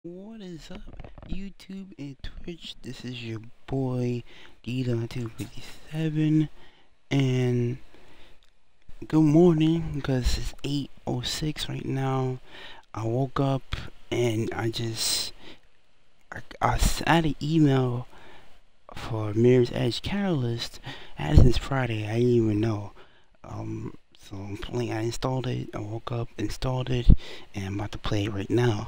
What is up, YouTube and Twitch? This is your boy D257, and good morning because it's 8:06 right now. I woke up and I had an email for Mirror's Edge Catalyst. I had it since Friday. I didn't even know. So I'm playing. I installed it. I woke up, installed it, and I'm about to play it right now.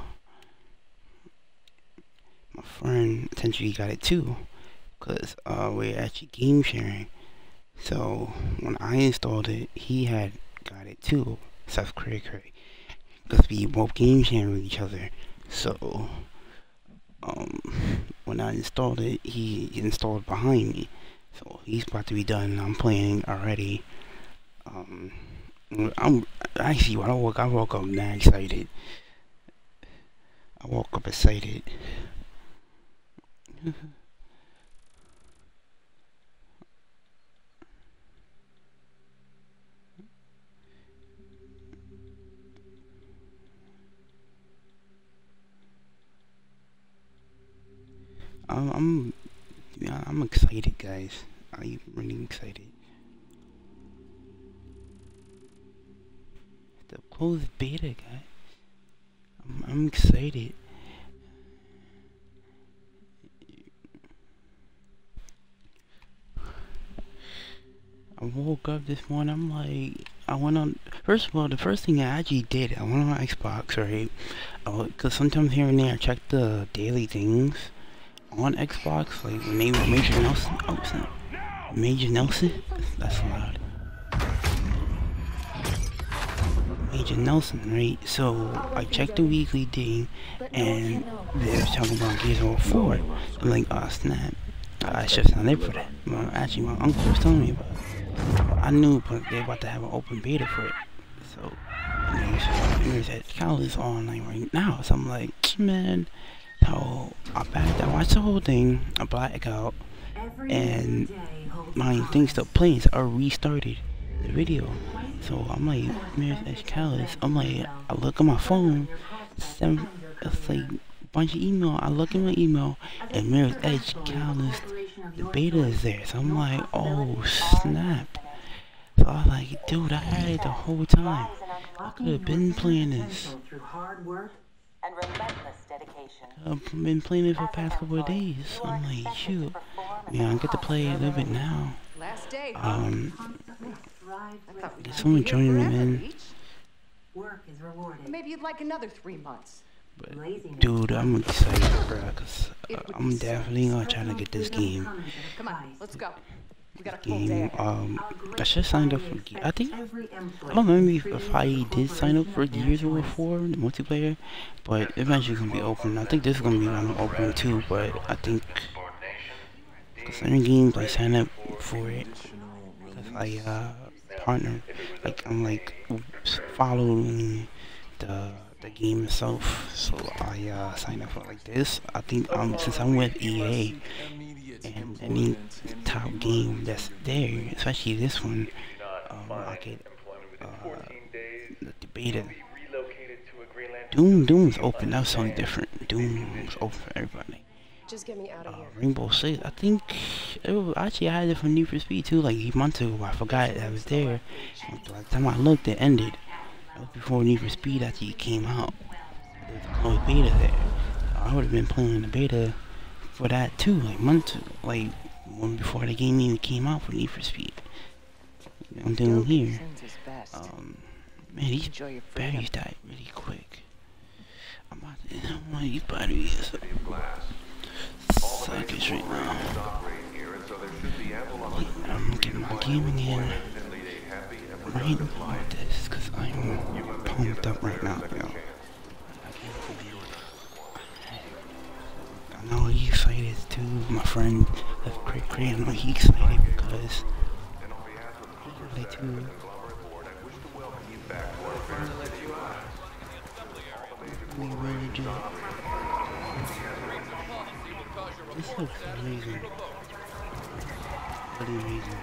My friend essentially got it too, because we're actually game sharing. So when I installed it, he had got it too. South Korea, because we both game sharing with each other. So um, when I installed it, he installed behind me. So he's about to be done. I'm playing already. Um, I'm actually when I woke up mad excited. I woke up excited. I'm yeah, I'm excited, guys. I'm really excited. The closed beta, guys. I'm excited. I woke up this morning. I'm like, I went on. First of all, the first thing I actually did, I went on my Xbox, right? Because sometimes here and there, I check the daily things on Xbox, like Major Nelson. Oh, snap. Major Nelson. That's loud. Major Nelson, right? So I checked the weekly thing, and they were talking about Gears of War 4. I'm like, oh snap. I should sign up for that. Actually, my uncle was telling me about it. I knew, but they're about to have an open beta for it. So, there's that Catalyst online right now. So I'm like, man, so I watched the whole thing, I blacked out, and my thing still playing, so I restarted the video. So I'm like, Mirror's Edge Catalyst. I'm like, I look at my phone, it's like a bunch of email. I look at my email, and Mirror's Edge Catalyst, the beta is there. So I'm like, oh snap. So I was like, dude, I had it the whole time. I could have been playing this. I've been playing it for the past couple of days. So I'm like, shoot. Yeah, I get to play a little bit now. Did someone join me, man? Maybe you'd like another 3 months. But, dude, I'm excited, bro, because I'm definitely gonna try to get this game. Come on, let's go. We got a full Game, day. I should sign up for. I think I don't remember if I did sign up for Gears of War 4, the multiplayer, but eventually gonna be open. I think this is gonna be one open too, but I think because certain games I sign up for it because I partner, like I'm like following the game itself, so I sign up for like this. I think since I'm with EA. And any top game that's there, especially this one, I get the beta. Doom is open. That was something different. Doom was open for everybody. Just get me out of here. Rainbow Six. I think actually I had it for Need for Speed too, like a month ago. I forgot that was there. And by the time I looked, it ended. That was before Need for Speed actually came out. There was a closed beta there. I would have been playing the beta for that too, like months, like one before the game even came out for Need for Speed. I'm doing here. Man, these batteries died really quick. I'm about to, I don't want these batteries suckers right now. I'm getting my gaming in right now with this, cause I'm pumped up right now, yo. I know he's excited too. My friend left Cray, I know he's excited because he got it too. We really do. This looks amazing. Really amazing.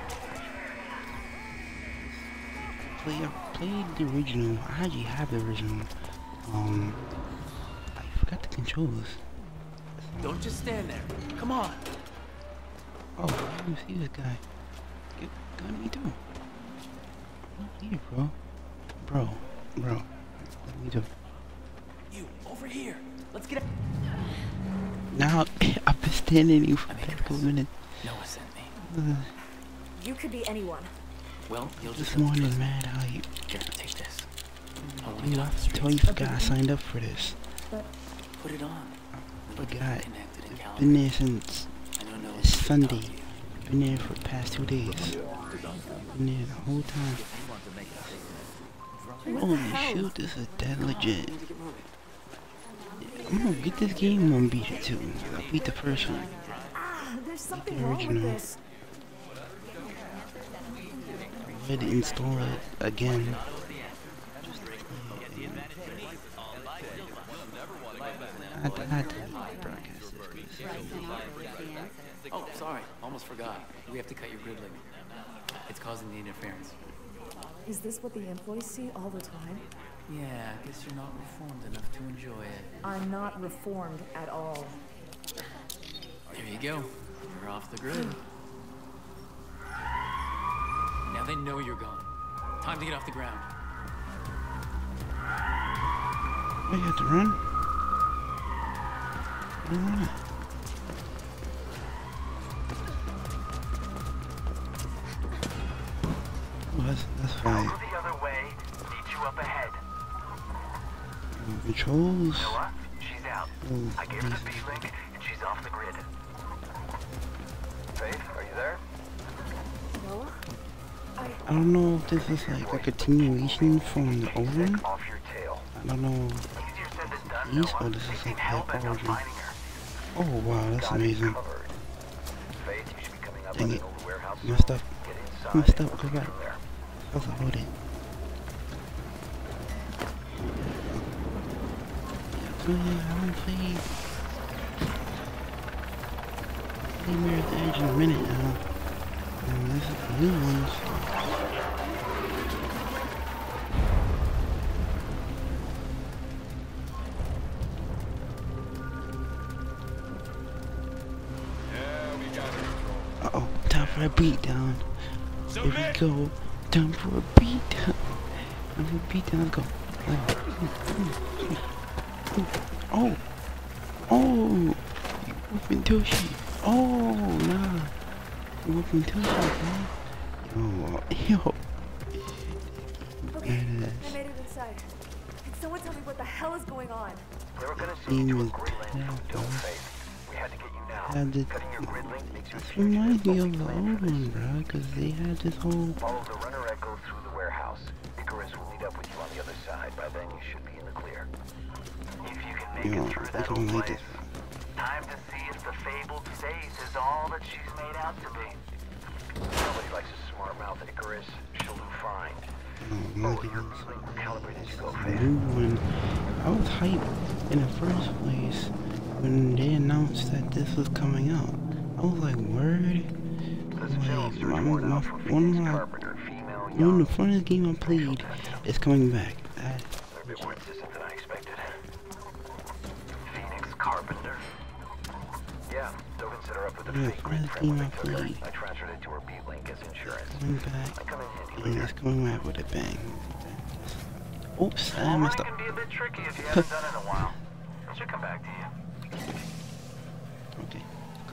I played the original. I actually have the original. I forgot the controls. Don't just stand there. Come on. Oh, I didn't see this guy. Get gun me too. What here, bro? Bro. Let me do. You, over here. Let's get it. Now, I've been standing here for a couple minutes. Noah sent me. You could be anyone. Well, you'll just This morning, man, how you... Here, take this. I want to You get off the street. totally forgot I signed up for this. Put it on. Forgot. Connected in California. Been there since I don't know. Sunday. Been there for the past 2 days. Been there the whole time. Holy shoot, this is dead legit. I'm gonna get this game, I'm gonna beat it too. I beat the first one. There's something wrong with this. I had to install it again. I had to broadcast this. Oh, sorry. Almost forgot. We have to cut your grid link. It's causing the interference. Is this what the employees see all the time? Yeah, I guess you're not reformed enough to enjoy it. I'm not reformed at all. There you go. You're off the grid. Now they know you're gone. Time to get off the ground. I have to run. Run. Oh, that's fine. Go the other way. Meet you up ahead. Controls. Noah, she's out. Oh, I gave her the B-Link, and she's off the grid. Faith, are you there? Noah? I don't know if this is like a continuation from the old one. Off your tail. I don't know Easier said than done, these Noah. or this is She's like hell hype bent on origin. finding her. Oh wow, that's Got it amazing. covered. Faith, you should be coming up Dang on it. the old warehouse. Messed up. Get inside. Messed up, and go we'll back. from there. How's it loading? So yeah, I haven't played Mirror's Edge in a minute now. And this is the new ones. Uh-oh, time for a beatdown. Here we go. Time for a beatdown. Time for a beatdown. Let's go. Oh! Oh! Whooping Toshi! Oh, nah! Whooping Toshi, man! Yo! Okay, I Badass. made it inside. Can someone tell me what the hell is going on? They were gonna send you to a Demon grid link from Temple. Faith. We had to get you now. Had the, Cutting your grid link makes you this a reminds me of fugitive, the but we old planned for this. one, bro, because they had this whole... Follow the runner echo through the warehouse. Icarus will meet up with you on the other side. By then, you should be in the clear. If you can make Yo, it through I that don't old like place, this. time to see if the fabled Faith is all that she's made out to be. Nobody likes a smart mouth Icarus. She'll do fine. Oh, look at Your this. grid link recalibrated you go, The Faith. new one. I was hyped in the first place when they announced that this was coming out. I was like, word? There's a general Like, search warrant out for one Phoenix of my... Carpenter, female, One young. of the funnest game I played is coming back. They're a bit more insistent than I expected. Phoenix Carpenter. Yeah, don't consider up with the Yeah, fake grid first frame when game they I took her. played. I transferred it to her B-Link as insurance. Coming back. I come in handy And later. it's coming back with a bang. Oops, I Running messed up. can be a bit tricky if you haven't done it in a while. It should come back to you. Okay,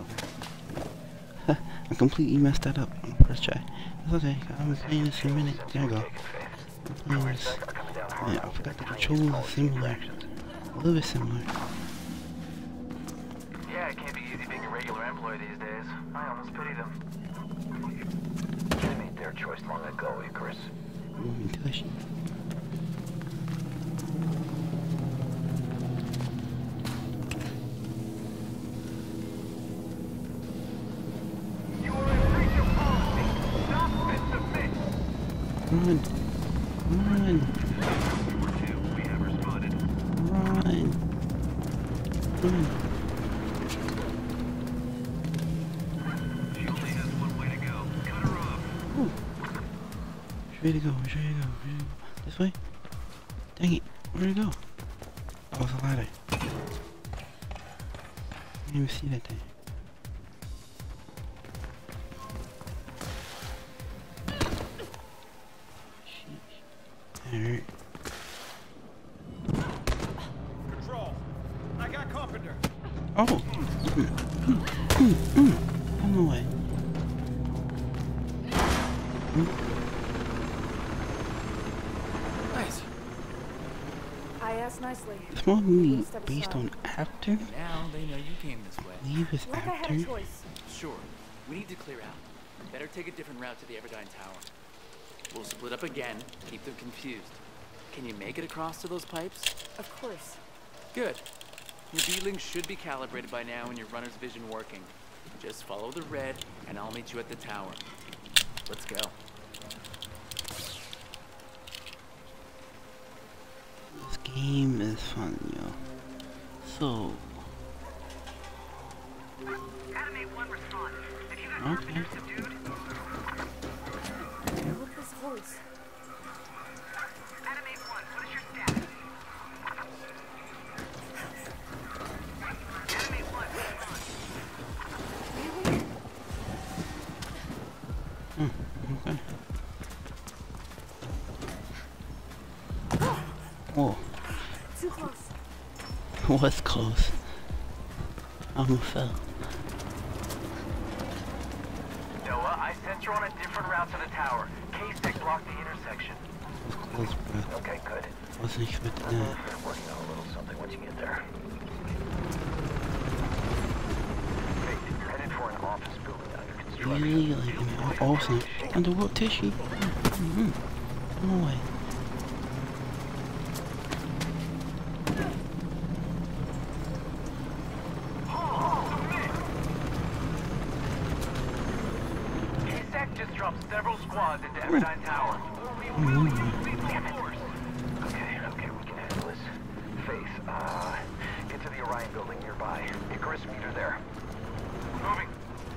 go back. I completely messed that up on the first try. That's okay, I've been playing this for a minute. There we go. I'm playing this. Yeah, I forgot the controls are similar. A little bit similar. Yeah, it can't be easy being a regular employee these days. I almost pity them. They made their choice long ago, Icarus. Moving Tushy. You are in breach of policy. Stop and submit. Run! Run! We have her spotted. Run! Run! She only has one way to go. Cut her off. Ooh. Which way to go? Which way to go? Which way to go? This way? Dang it! Where'd it go? Oh, it's a ladder. didn't even see that thing. Alright. Control. I got Carpenter. Oh! On the way. Nice. I asked nicely. This movie Step based aside. on after? Now they know you came this way. Leave is Like I had after? a choice. Sure. We need to clear out. Better take a different route to the Everdine Tower. We'll split up again, keep them confused. Can you make it across to those pipes? Of course. Good. Your beeling should be calibrated by now and your runner's vision working. Just follow the red, and I'll meet you at the tower. Let's go. This game is fun, yo. So... Okay. Look this horse. Okay. Whoa. Too close. Was close. Almost fell. Noah, I sent you on a different route to the tower. K-Stick blocked the intersection. Close, bro. Okay, good. Wasn't expecting that. Working on a little something once you get there. Hey, you're headed for an office building under construction. Really, like, awesome. Underworld tissue. No way. K-Stack just dropped several squads into Everdine Tower. Okay, we can handle this. Faith, get to the Orion building nearby. Icarus, meet her there. Moving.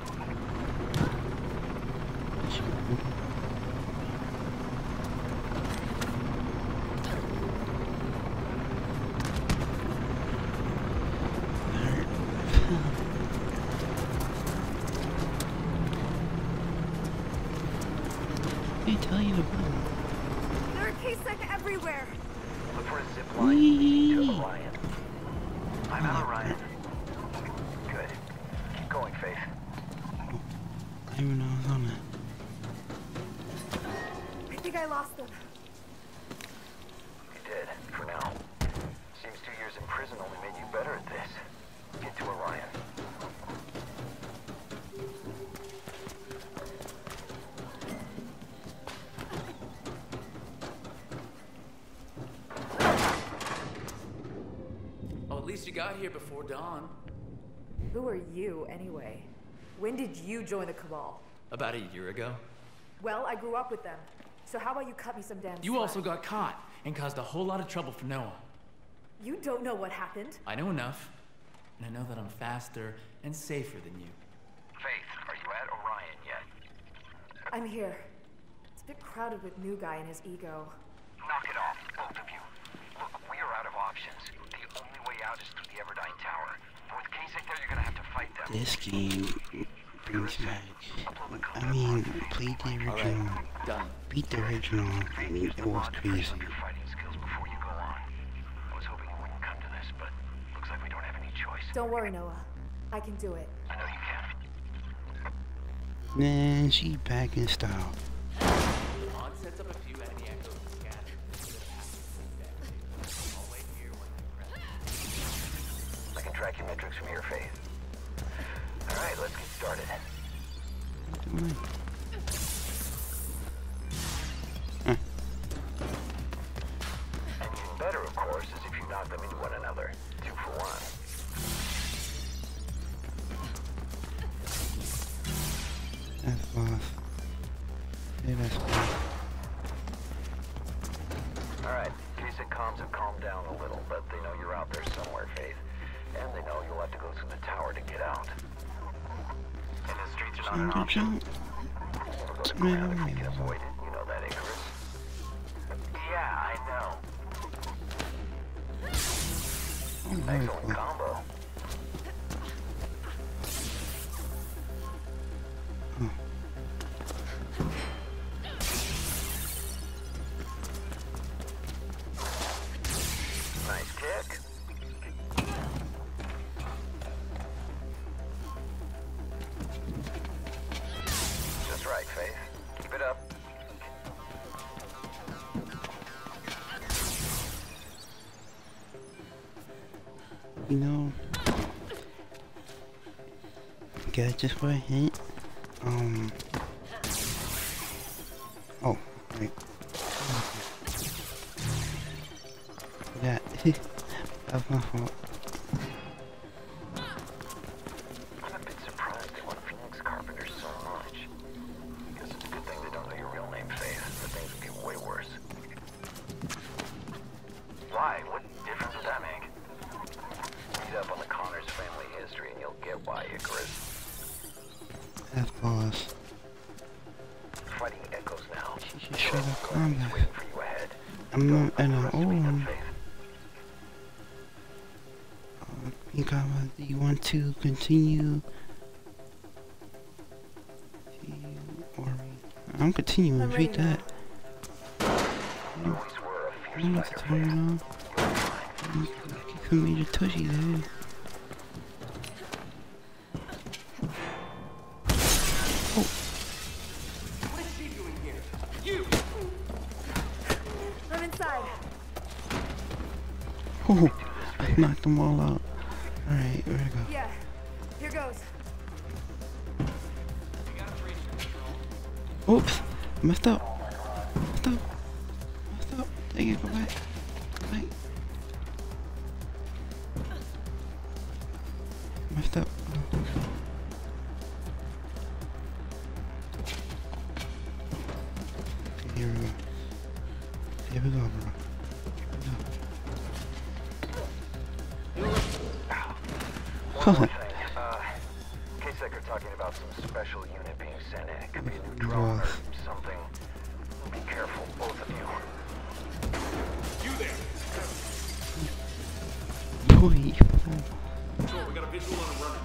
They tell you to run. There are K-Sec everywhere. Look for a zip line leading to Whee! Orion. I'm at Orion. Good. Keep going, Faith. I didn't even know I was on that. I think I lost them. You did, for now. Seems 2 years in prison only made you better at this. Get to Orion. Oh, at least you got here before dawn. Who are you, anyway? When did you join the Cabal? About a year ago. Well, I grew up with them. So how about you cut me some damn You slack? also got caught and caused a whole lot of trouble for Noah. You don't know what happened. I know enough, and I know that I'm faster and safer than you. Faith, are you at Orion yet? I'm here. It's a bit crowded with new guy and his ego. Knock it off, both of you. Look, we are out of options. The only way out is through the Everdine Tower. And with Kasich there, you're gonna have to fight them. This game brings back. I mean, played the original, Done. beat the original. I mean, it was crazy. Your fighting skills before you go on. I was hoping it wouldn't come to this, but looks like we don't have any choice. Don't worry, Noah. I can do it. I know you can. Man, she back in style. On sets up a few enemy echoes to scan. I'll wait here when they're ready. I can track your metrics from your Faith. All right, let's get started. And even better, of course, is if you knock them into one another. 2 for 1. That's boss. Hey, that's boss. All right, Kasich comms have calmed down a little, but they know you're out there somewhere, Faith. And they know you'll have to go through the tower to get out. And the streets are not an Jump, option. jump. We'll go to ground if we can avoid it. You know that, Icarus. Yeah, I know. Oh, very Excellent cool. combo. right, Faith. Keep it up. You know, guys, just for a hint, oh, right. Yeah, that's my fault. I'm a bit surprised they want Phoenix Carpenter so much. Because it's a good thing they don't know your real name, Faith, but things would get way worse. Why? What difference does that make? Read up on the Connors family history and you'll get why, Icarus. That's boss. Fighting echoes now. She should shut up combat. Waiting for you ahead. I'm not in an old one. Faith. Do you want to continue? I'm continuing. Read that. You always were a I fierce don't know what to fighter, turn Faith. it on. Kick some major tushy there. What is she doing here? You! I'm inside. Oh, I knocked them all out. Alright, where'd it go? Yeah. Here goes. Oops! Messed up. Messed up. Messed up. Dang it, go back. Go back. Messed up. Okay, here we go. Here we go, bro. One more thing. K-Sec are talking about some special unit being sent in. It could be a new drone or something. Be careful, both of you. You there! Boy. Control, we got a visual on him running.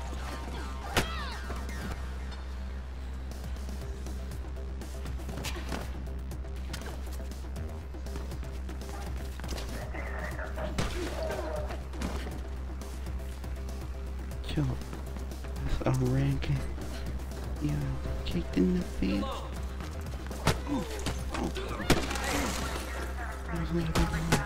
Yo, that's a ranking. Yeah, kicked in the face. Oh, oh. That was not a good one.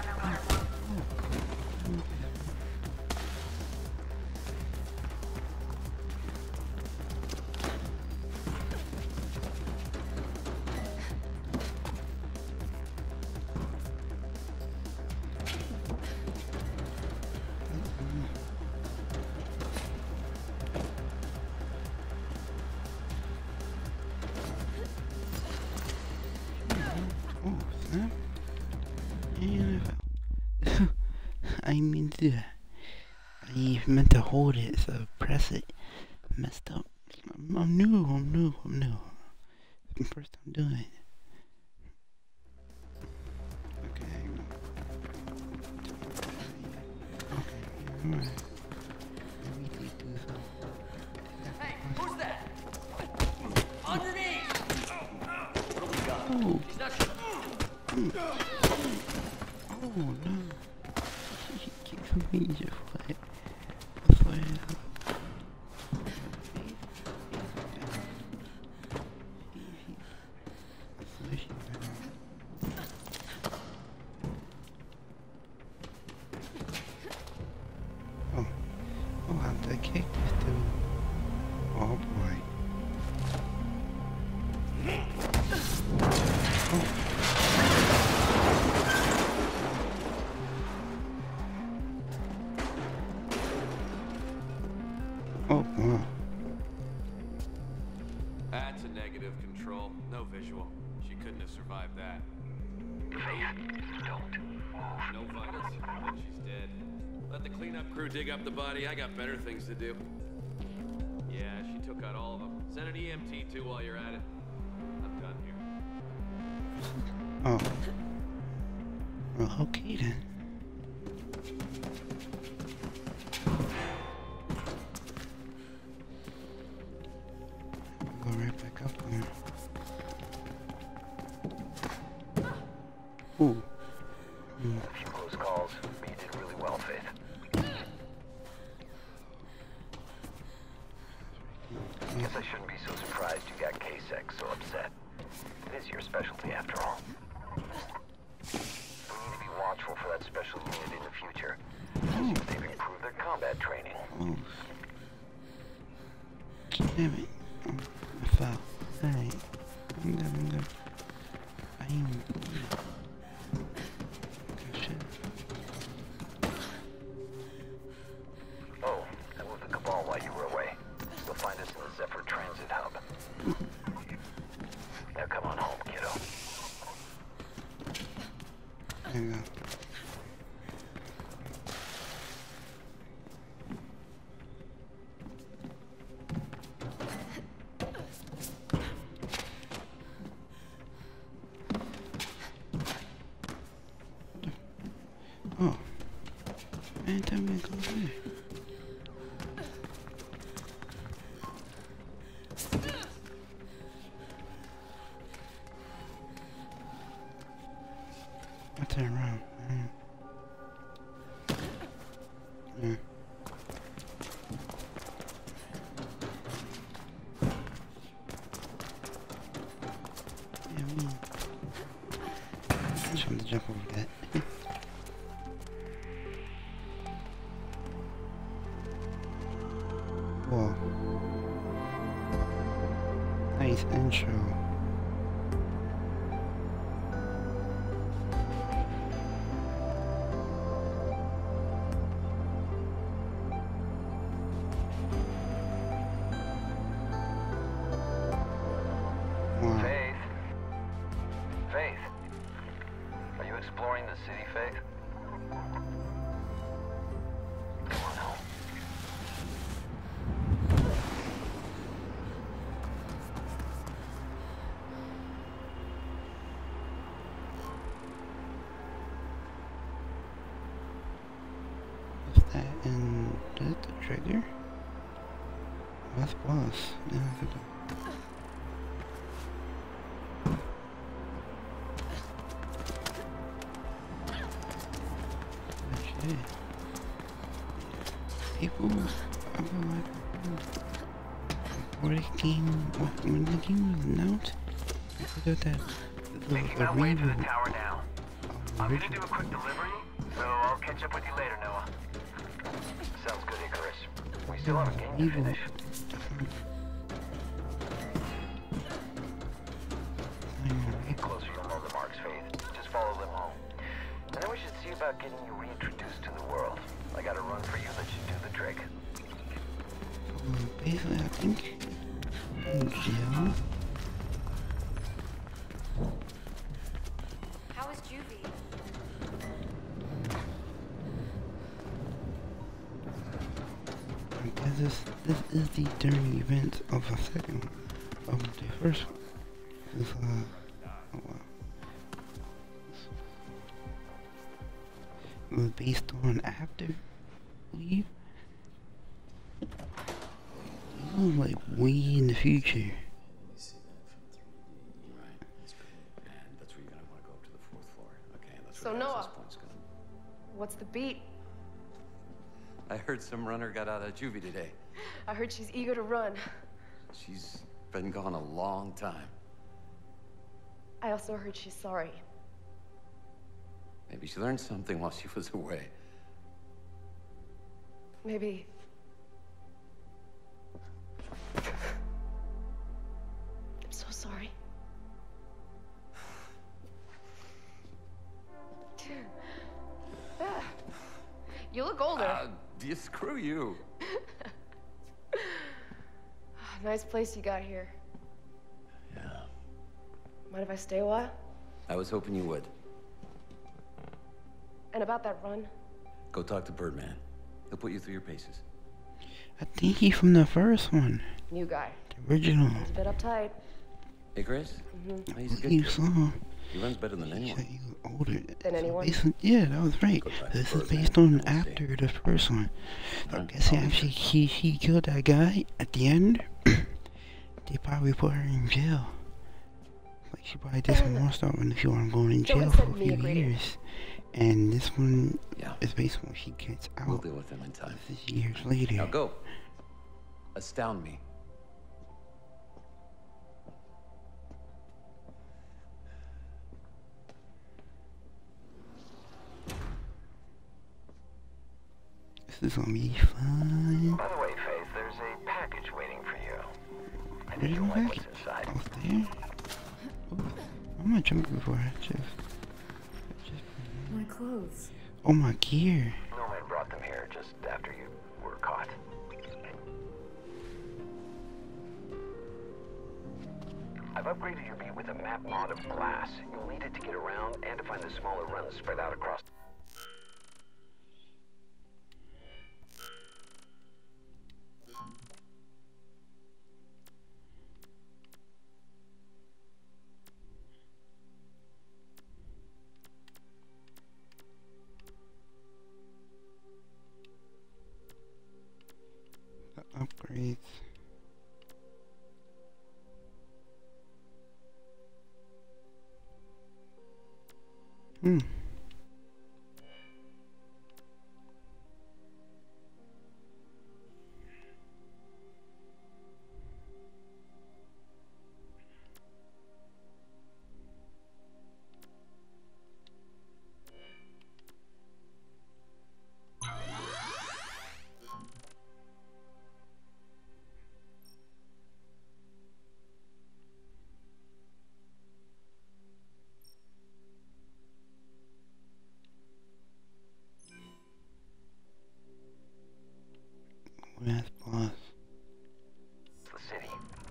Oh, snap. And I didn't mean to do that. I meant to hold it, so press it. Messed up. I'm new. First time doing it. Okay. Okay, alright. Let me do something. Hey, who's that? Underneath! What do we got? Oh. He's not sure. Oh no. She kicked some major flag. That's why oh. Oh, how'd I kick this dude? Oh boy. Oh, wow. That's a negative, Control. No visual. She couldn't have survived that. No vitals. Then she's dead. Let the cleanup crew dig up the body. I got better things to do. Yeah, she took out all of them. Send an EMT too while you're at it. I'm done here. Oh. Well, okay then. Go right back up there. Ooh. A few close calls, but you did really well, Faith. Guess I shouldn't be so surprised you got K-Sec Oh. Damn it. Oh, I fell. Alright. I'm good. I ain't. Good shit. Oh, I moved the Cabal while you were away. You'll find us in the Zephyr Transit Hub. Now come on home, kiddo. There you go. Oh. Man, tell me to go there. I'll turn around. Yeah. Yeah, I just wanted to jump over that. Whoa. Nice intro. Wow. Faith? Faith? Are you exploring the city, Faith? Come on home. Is that in the trigger? That's boss. Yeah, I think shit. People, I feel like before the game, when the game was announced, I forgot that Making the my way to the reboot tower now. of I'm the gonna do a quick delivery, so I'll catch up with you later, Noah. Sounds good, Icarus. We still have a game to finish. Closer, you'll know the marks, Faith. Just follow them home. And then we should see about getting you reintroduced to the world. I got a run for you that should do the trick. Basically, I think in jail. How is Juvie? I guess this is the during event of the second one, of the first one. This, oh wow. It was based on after, I believe. It was like way in the future. You see that from 3D, right? That's great. And that's where you're gonna want to go up to the 4th floor. Okay, and that's So where the Noah. access point's gonna. What's the beat? I heard some runner got out of juvie today. I heard she's eager to run. She's been gone a long time. I also heard she's sorry. Maybe she learned something while she was away. Maybe. I'm so sorry. You look older. Screw you. Nice place you got here. Yeah. Mind if I stay a while? I was hoping you would. And about that run? Go talk to Birdman. He'll put you through your paces. I think he's from the first one, New guy. the original. He's a bit uptight. Hey, Chris? Mm-hmm. He's a good You kid. saw. He runs better than He anyone. said he was older. Than So anyone? yeah, that was right. Go talk to This is Birdman. based on We'll see. after the first one. I Alright, guess I'll leave actually he killed that guy at the end. They probably put her in jail. Like she probably did some more stuff and she wanted going in Joe jail had for a sent me few a greeting. years. And this one Yeah. is based on when she gets We'll out. deal with him in time. This is years later. Now go. Astound me. This is gonna be fun. Where did You'll you like go? what's inside. I was there. Oh, I'm not jumping before I just. My clothes. Oh, my gear. Nomad brought them here just after you were caught. I've upgraded your beat with a map mod of glass. You'll need it to get around and to find the smaller runs spread out across. The upgrades. Hmm. Where's boss? The city.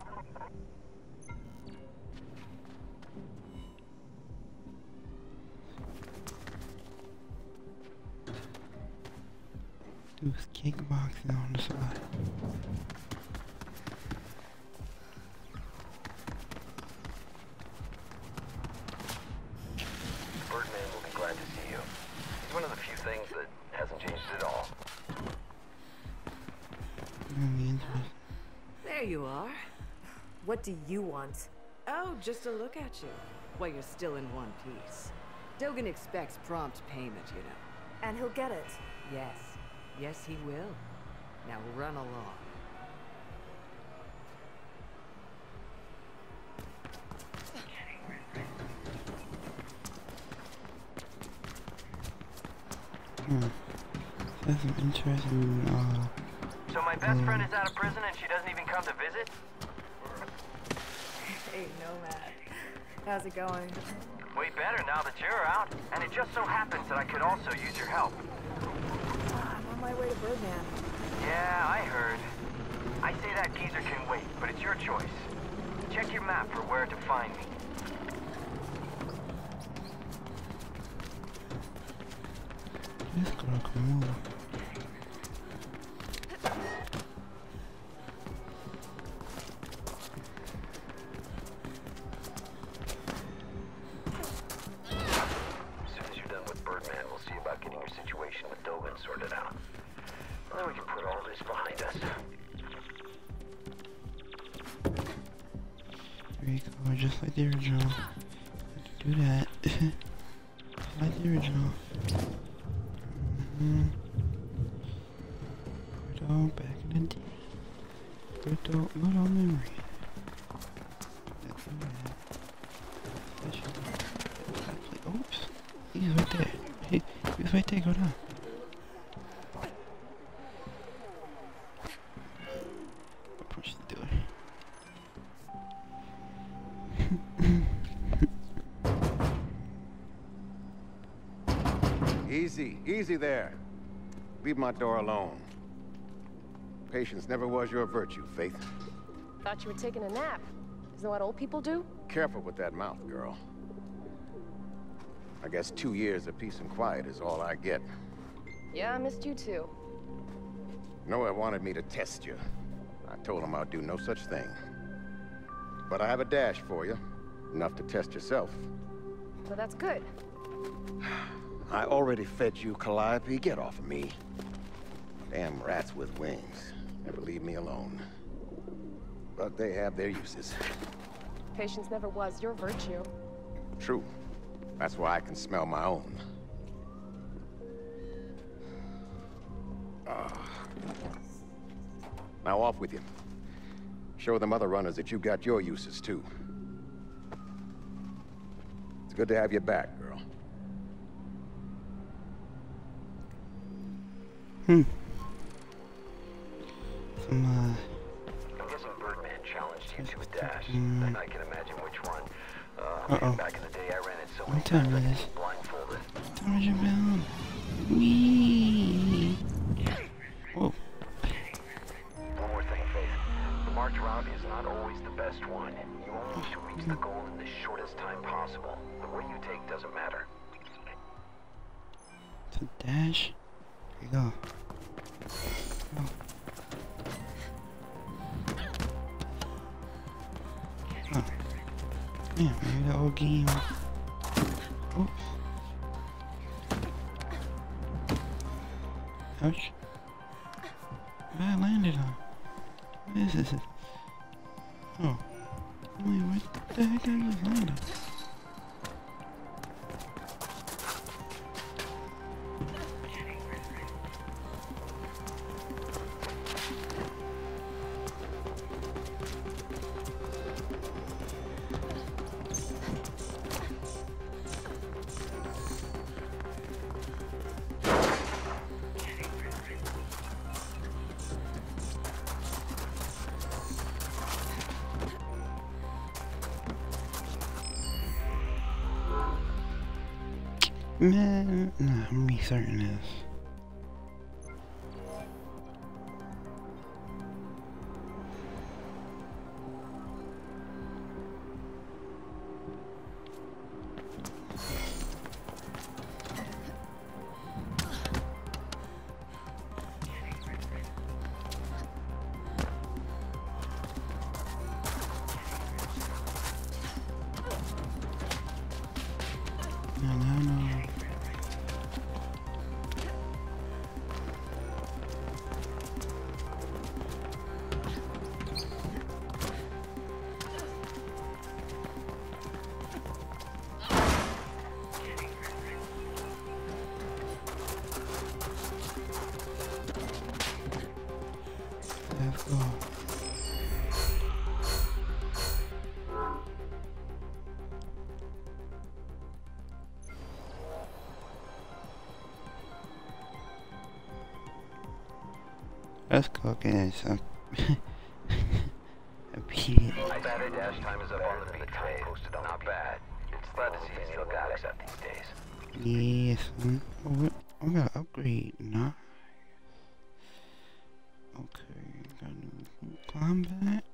He was kickboxing on the side. Birdman will be glad to see you. It's one of the few things that hasn't changed at all. Really interesting. There you are. What do you want? Oh, just to look at you. While you're still in one piece. Dogan expects prompt payment, you know. And he'll get it. Yes. Yes, he will. Now run along. That's some interesting, So my best friend is out of prison and she doesn't even come to visit? Hey, Nomad. How's it going? Way better now that you're out. And it just so happens that I could also use your help. I'm on my way to Birdman. Yeah, I heard. I say that geezer can wait, but it's your choice. Check your map for where to find me. this girl can move. As soon as you're done with Birdman, we'll see about getting your situation with Dogan sorted out. Then we can put all this behind us. There you go, just like the original. Do that. Just like the original. Good old back in the day. Good old memory. That's bad. Actually, oops. He's right there. He's right there, go down. Push the door. Easy, easy there. Leave my door alone. Patience never was your virtue, Faith. Thought you were taking a nap. Isn't that what old people do? Careful with that mouth, girl. I guess 2 years of peace and quiet is all I get. Yeah, I missed you too. Noah wanted me to test you. I told him I'd do no such thing. But I have a dash for you. Enough to test yourself. Well, that's good. I already fed you, Calliope. Get off of me. Damn rats with wings. Never leave me alone. But they have their uses. Patience never was your virtue. True. That's why I can smell my own. Now off with you. Show them other runners that you got your uses too. It's good to have you back, girl. I'm guessing Birdman challenged gives you a dash. And I can imagine which one. Back in the day, I ran it so many What time times I is could this? be blindfolded. 200 pounds. Wee. Oh. One more thing, Faith. The marked route is not always the best one. You only need to reach the goal in the shortest time possible. The way you take doesn't matter. To dash. Here you go. Go. Oh. Yeah, maybe the old game. Oops. Ouch. What I landed on? What is this? Oh. Wait, what the heck I just landed? Man, nah, I'm restarting this. No. Let's go. Let's go get some. A period. Saturday dash time is up on the beat, Faith. Not bad. It's glad to see you still got it these days. Yes. Oh, I got to upgrade. Nah. Okay. Got new combat.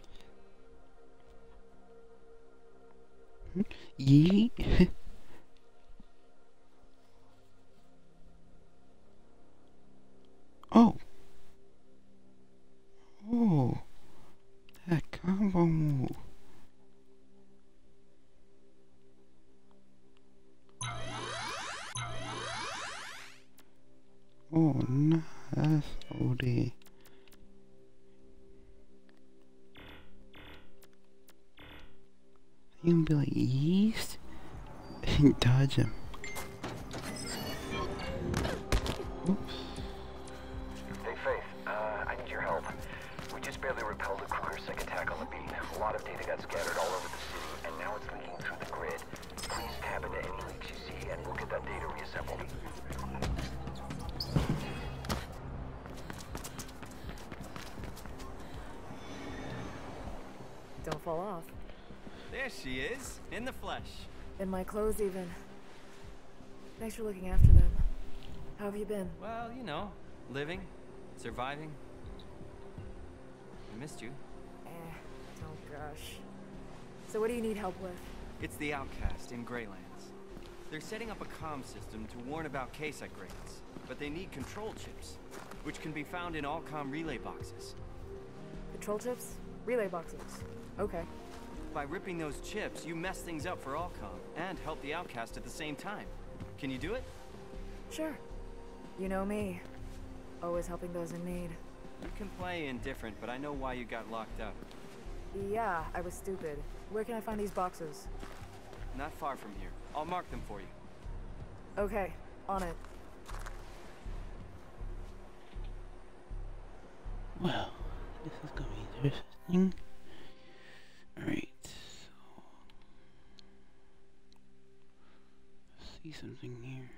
Yeet. Oh. Oh. That combo move. Oh, no, that's OD. You can be like, yeast? And dodge him. Oops. Hey, Faith, I need your help. We just barely repelled the Kruger's sick attack on the beat. A lot of data got scattered all over the city, and now it's leaking through the grid. Please tap into any leaks you see, and we'll get that data reassembled. Don't fall off. There she is, in the flesh. In my clothes, even. Thanks for looking after them. How have you been? Well, you know, living, surviving. I missed you. Oh gosh. So what do you need help with? It's the Outcast in Greylands. They're setting up a comm system to warn about case upgrades, but they need control chips, which can be found in all comm relay boxes. Control chips? Relay boxes. Okay. By ripping those chips, you mess things up for Allcom and help the Outcast at the same time. Can you do it? Sure. You know me. Always helping those in need. You can play indifferent, but I know why you got locked up. Yeah, I was stupid. Where can I find these boxes? Not far from here. I'll mark them for you. Okay, on it. Well, this is gonna be interesting. Alright, so let's see something here.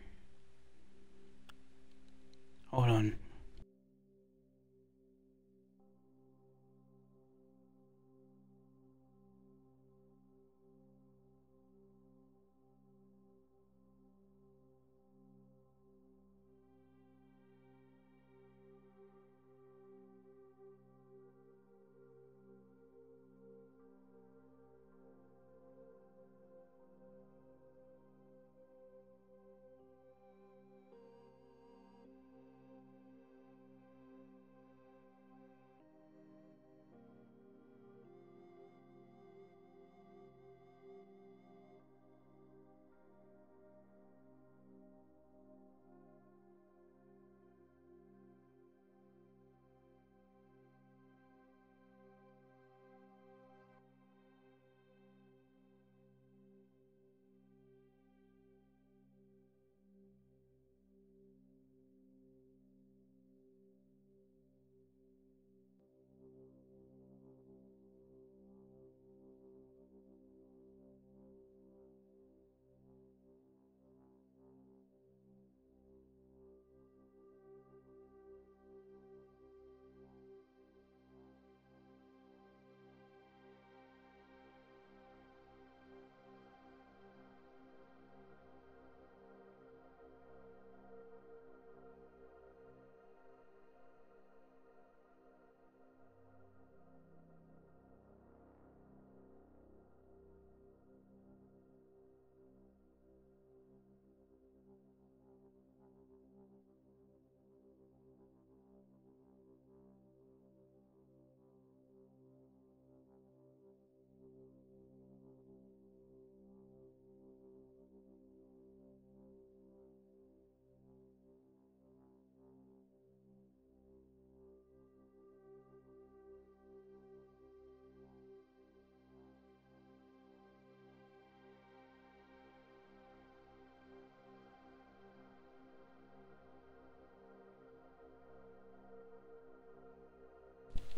Hold on.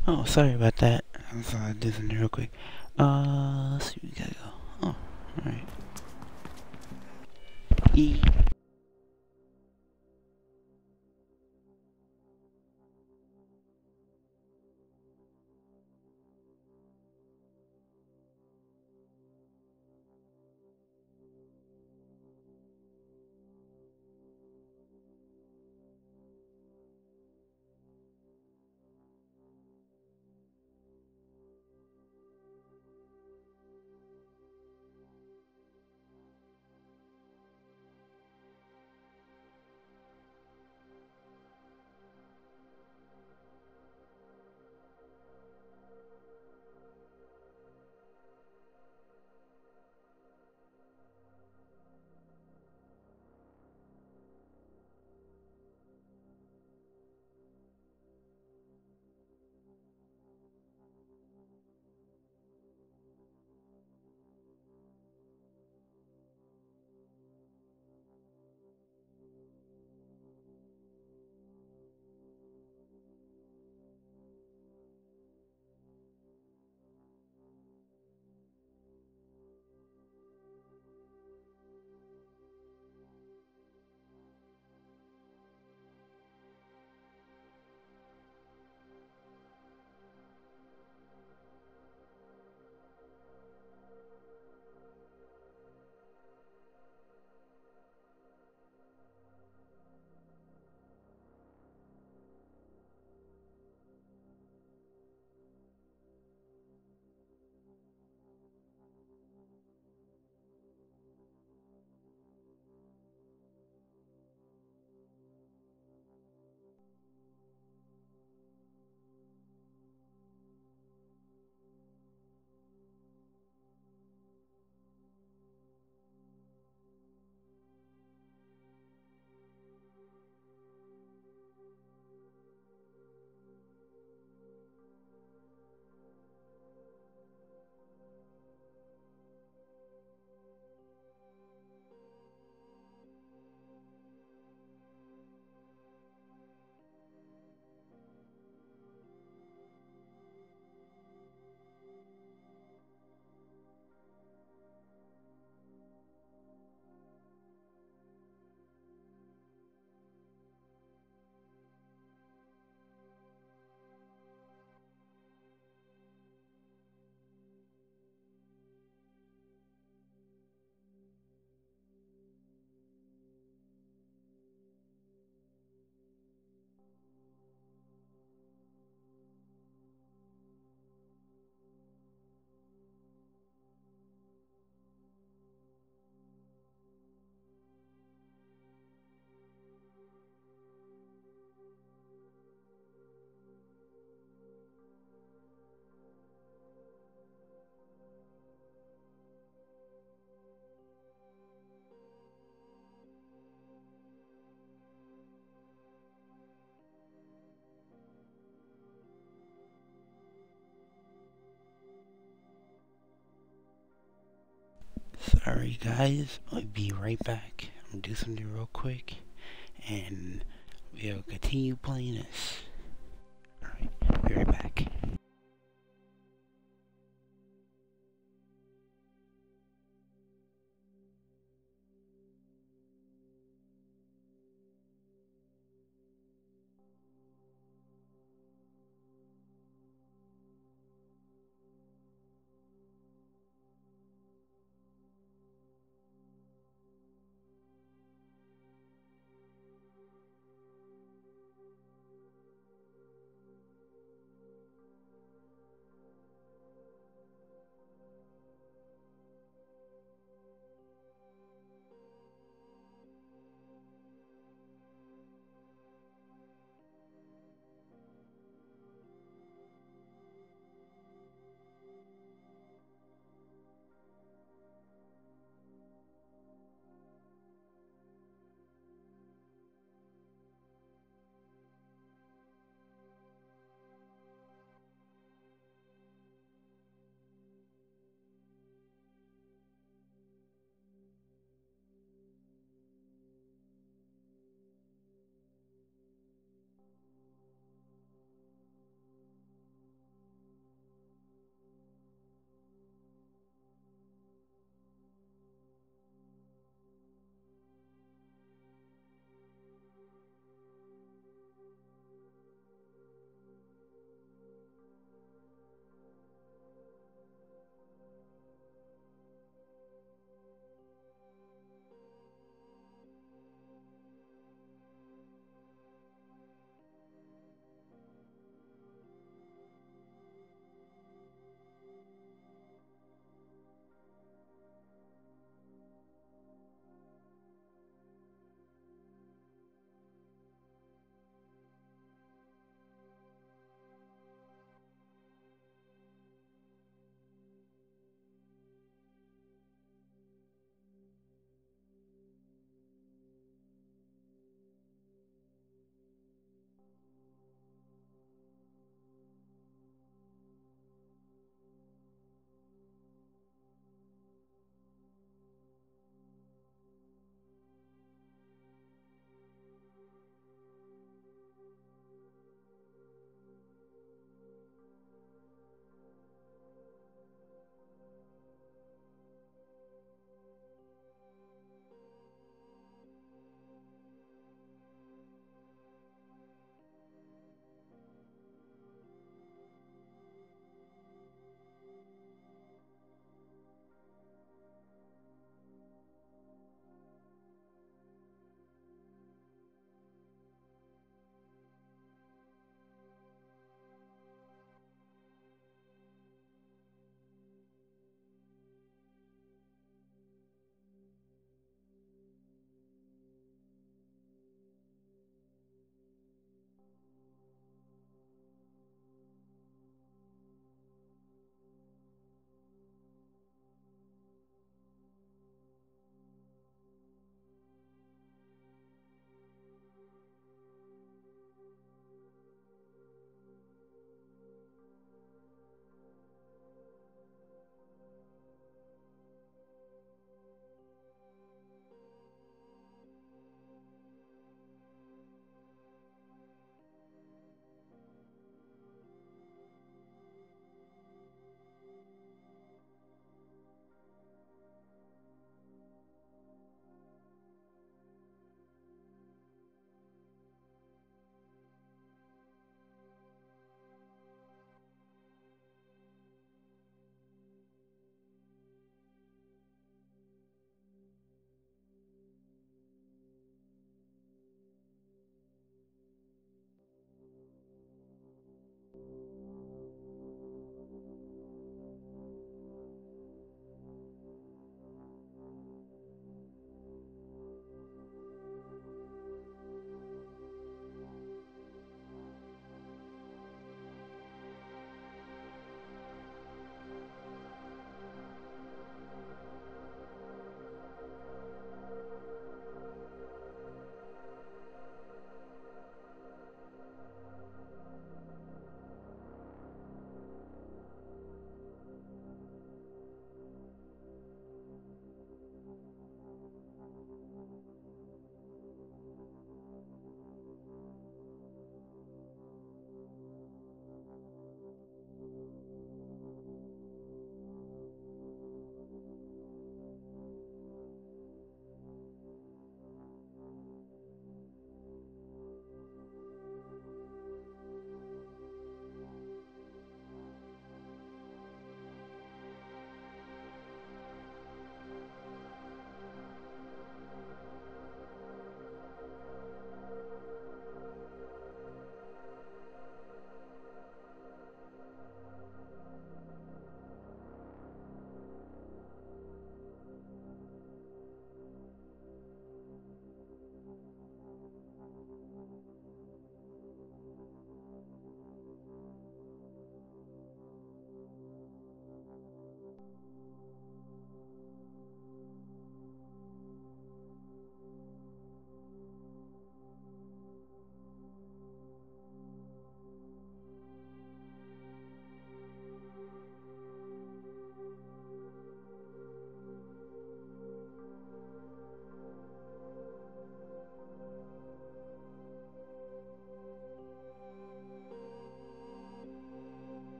Oh, sorry about that. I'm sorry, I did something real quick. Let's see, we gotta go. Oh, alright. E. Sorry guys, I'll be right back. I'm gonna do something real quick and we'll continue playing this. Alright, be right back.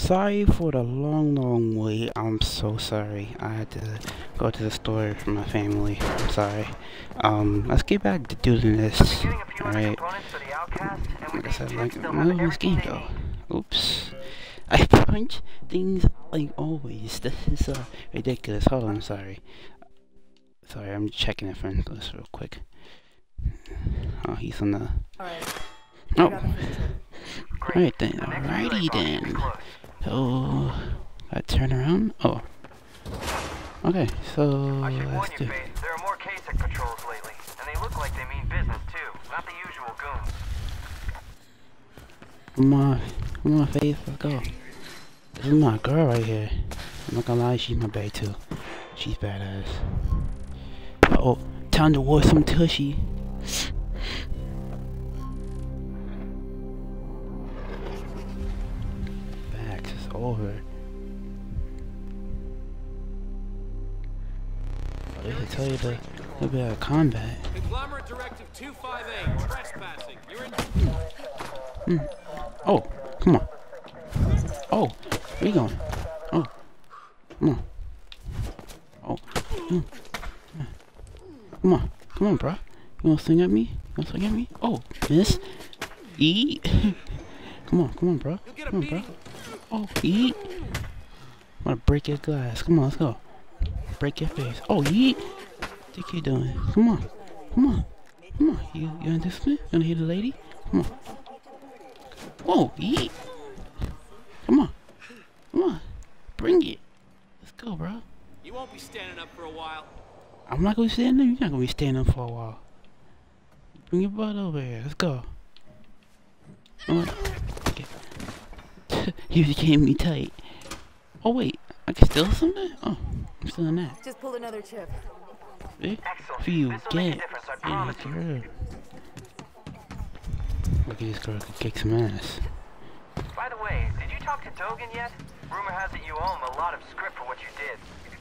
sorry for the long wait. I'm so sorry. I had to go to the store for my family. I'm sorry. Let's get back to doing this. Alright. Like I said, like, where was this game though? Oops. I punch things like always. This is ridiculous. Hold on, sorry. Sorry, I'm checking the friends list real quick. Oh, he's on the... Oh. Alright then, alrighty then. So, I turn around? Oh. Okay, so let's do. There are more CASEC patrols lately, and they look like they mean business too, not the usual goons. Come on, Faith, let's go. This is my girl right here. I'm not gonna lie, she's my bae too. She's badass. Uh oh, time to war some tushy. Facts is over. Oh, they should tell you the little bit of combat. Conglomerate Directive 258, trespassing. You're in. Oh, come on. Oh, where you going? Oh, come on. Oh, come on, bro. You wanna swing at me? Oh, miss. Eat. Come on, bro. Oh, eat. I'm gonna break your glass. Come on, let's go. Break your face. Oh, eat. What you doing? Come on. You gonna do something? You gonna hit a lady? Come on. Whoa, eat. Come on. Bring it. Let's go, bro. You won't be standing up for a while. I'm not gonna be standing there. You're not gonna be standing up for a while. Bring your butt over here. Let's go. Okay. You became me tight. Oh wait, I can steal something? Oh, I'm stealing that. Just pulled another chip. Eh? For you, get girl. Look at this girl could kick some ass. By the way, did you talk to Dogan yet? Rumor has it you owe him a lot of script for what you did.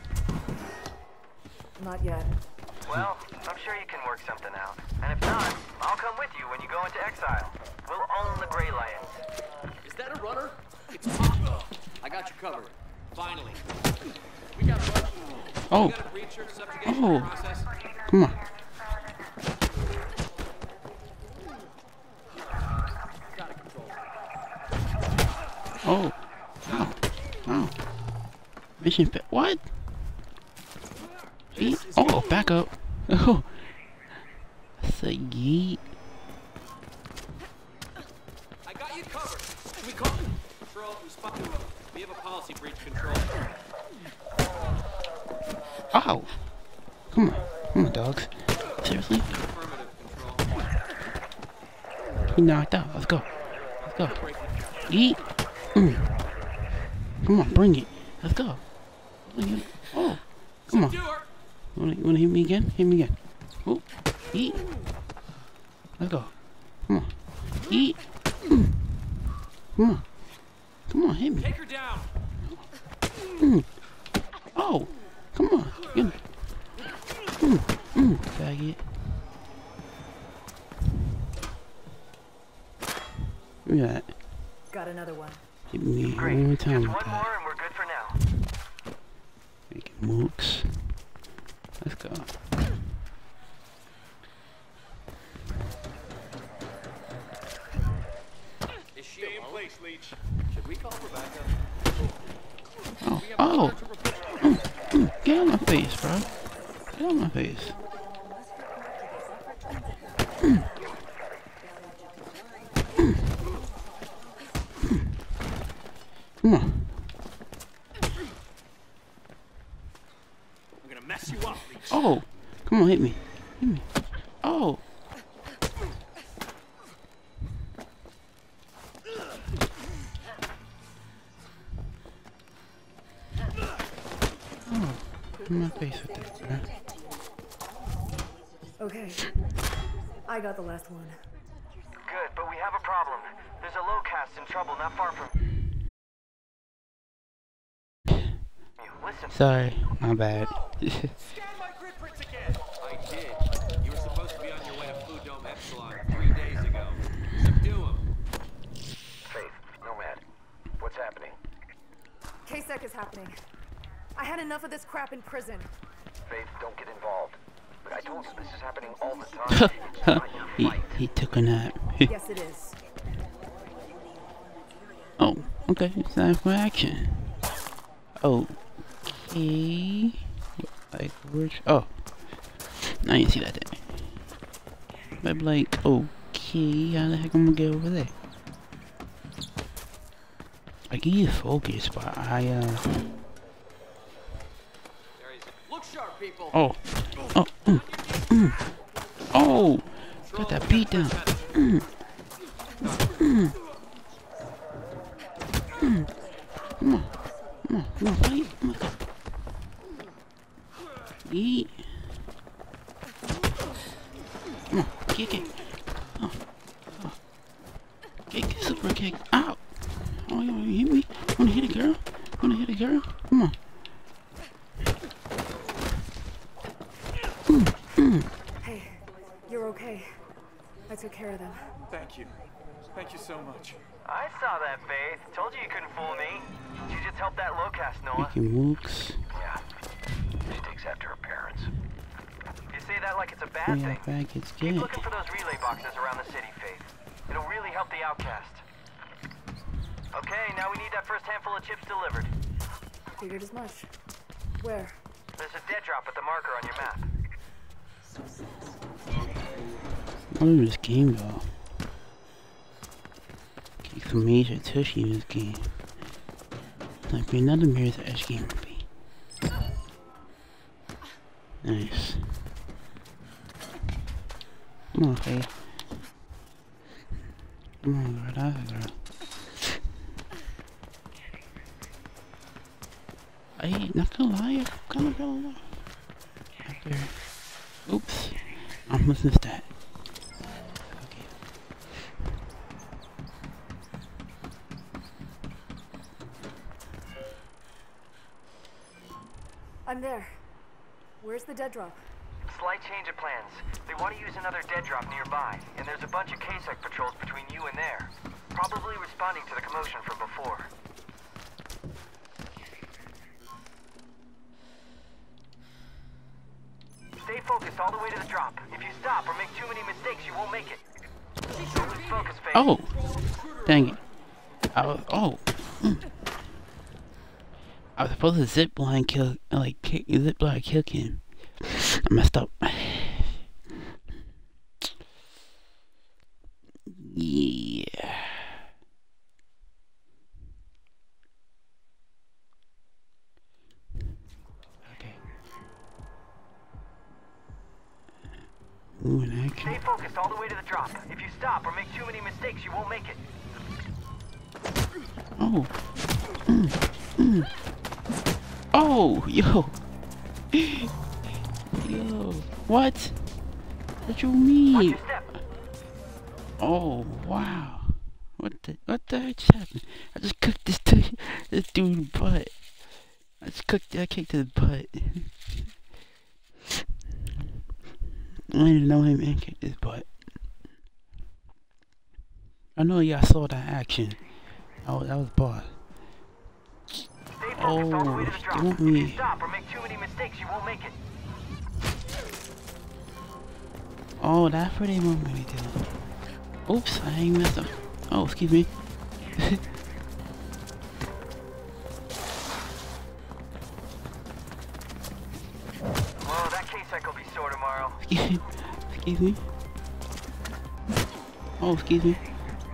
Not yet. Well, I'm sure you can work something out. And if not, I'll come with you when you go into exile. We'll own the Grey Lands. Is that a runner? It's Pop. I got you covered. Finally. We got a Oh. We got a breacher subjugation process. Come on. Oh. Wow. Mission fit. What? Oh, back up. Oh. That's a yeet. I got you covered. We call control. We have a policy breach control. Ow. Come on, dogs. Seriously? Affirmative control. He knocked out. Let's go. Eat. Come on, bring it. Let's go. Oh, come on. You wanna hit me again? Hit me again. Oh, eat. Let's go. Come on. Eat. Come on, hit me. Take her down. Oh, come on. Faggot. Give me that. Got another one. Hit me one more time with One that. more and we're good for now. Making mooks. Let's go. Is she in place, Leech? Should we call for backup? Oh. Get on my face, bro. Get on my face. Come on. I'm gonna mess you up, Leech. Oh. Come on, hit me. Oh. In my face with that, bro. Okay. I got the last one. Good, but we have a problem. There's a lowcast in trouble not far from you. Listen. Sorry, my bad. Scan my grid prints again. I did. You were supposed to be on your way to Food Dome Epsilon 3 days ago. Subdue him. Faith, Nomad, what's happening? happening. I had enough of this crap in prison. Faith, don't get involved. But I told you this is happening all the time. It's not your fight. he took a nap. Yes, it is. Oh, okay, it's time for action. Okay. Like, where's... Oh. I didn't see that there. I'd be like, okay, how the heck am I gonna get over there? I can use focus, but Look sharp, people. Oh, got that beat down. Come on, fight. Eat. Come on, kick it. Kick, super kick. Ow. Oh, you hit me. Wanna hit a girl? Come on. Hey, you're okay. I took care of them. Thank you. Thank you so much. I saw that, Faith. Told you couldn't fool me. You just helped that Locust, Noah. Making mooks. Yeah. She takes after her parents. You say that like it's a bad thing. Faggots Keep get. looking for those relay boxes around the city, Faith. It'll really help the outcast. Okay, now we need that first handful of chips delivered. Figured as much. Where? There's a dead drop at the marker on your map. What is this game though? Get some major tushy in this game. Like be another Mirror's Edge game would be. Nice. Come on, Faye. Come on, girl, that's a girl. Hey, not gonna lie, I'm kind of gonna after. Oops. I almost missed that. Okay. I'm there. Where's the dead drop? Slight change of plans. They want to use another dead drop nearby, and there's a bunch of KSEC patrols between you and there. Probably responding to the commotion from before. Stay focused all the way to the drop. If you stop or make too many mistakes, you won't make it. Don't lose focus, Faith. Oh! Dang it. I was supposed to zip line kill, zip line kill him. I messed up. Yeah. Okay. Ooh, an action. Stay focused all the way to the drop. If you stop or make too many mistakes, you won't make it. Oh. Oh, yo. Yo. What? What you mean? Oh, wow. What the heck just happened? I just cooked this dude's butt. I kicked his butt. I didn't know him and kicked his butt. I know y'all saw that action. Oh, that was boss. Oh, they want me. If you stop or make too many mistakes, you won't make it. Oh, that's what they want me to do. Oops, I ain't messed up. Oh, excuse me. Whoa, that KSEC will be sore tomorrow. Excuse me. Oh, excuse me.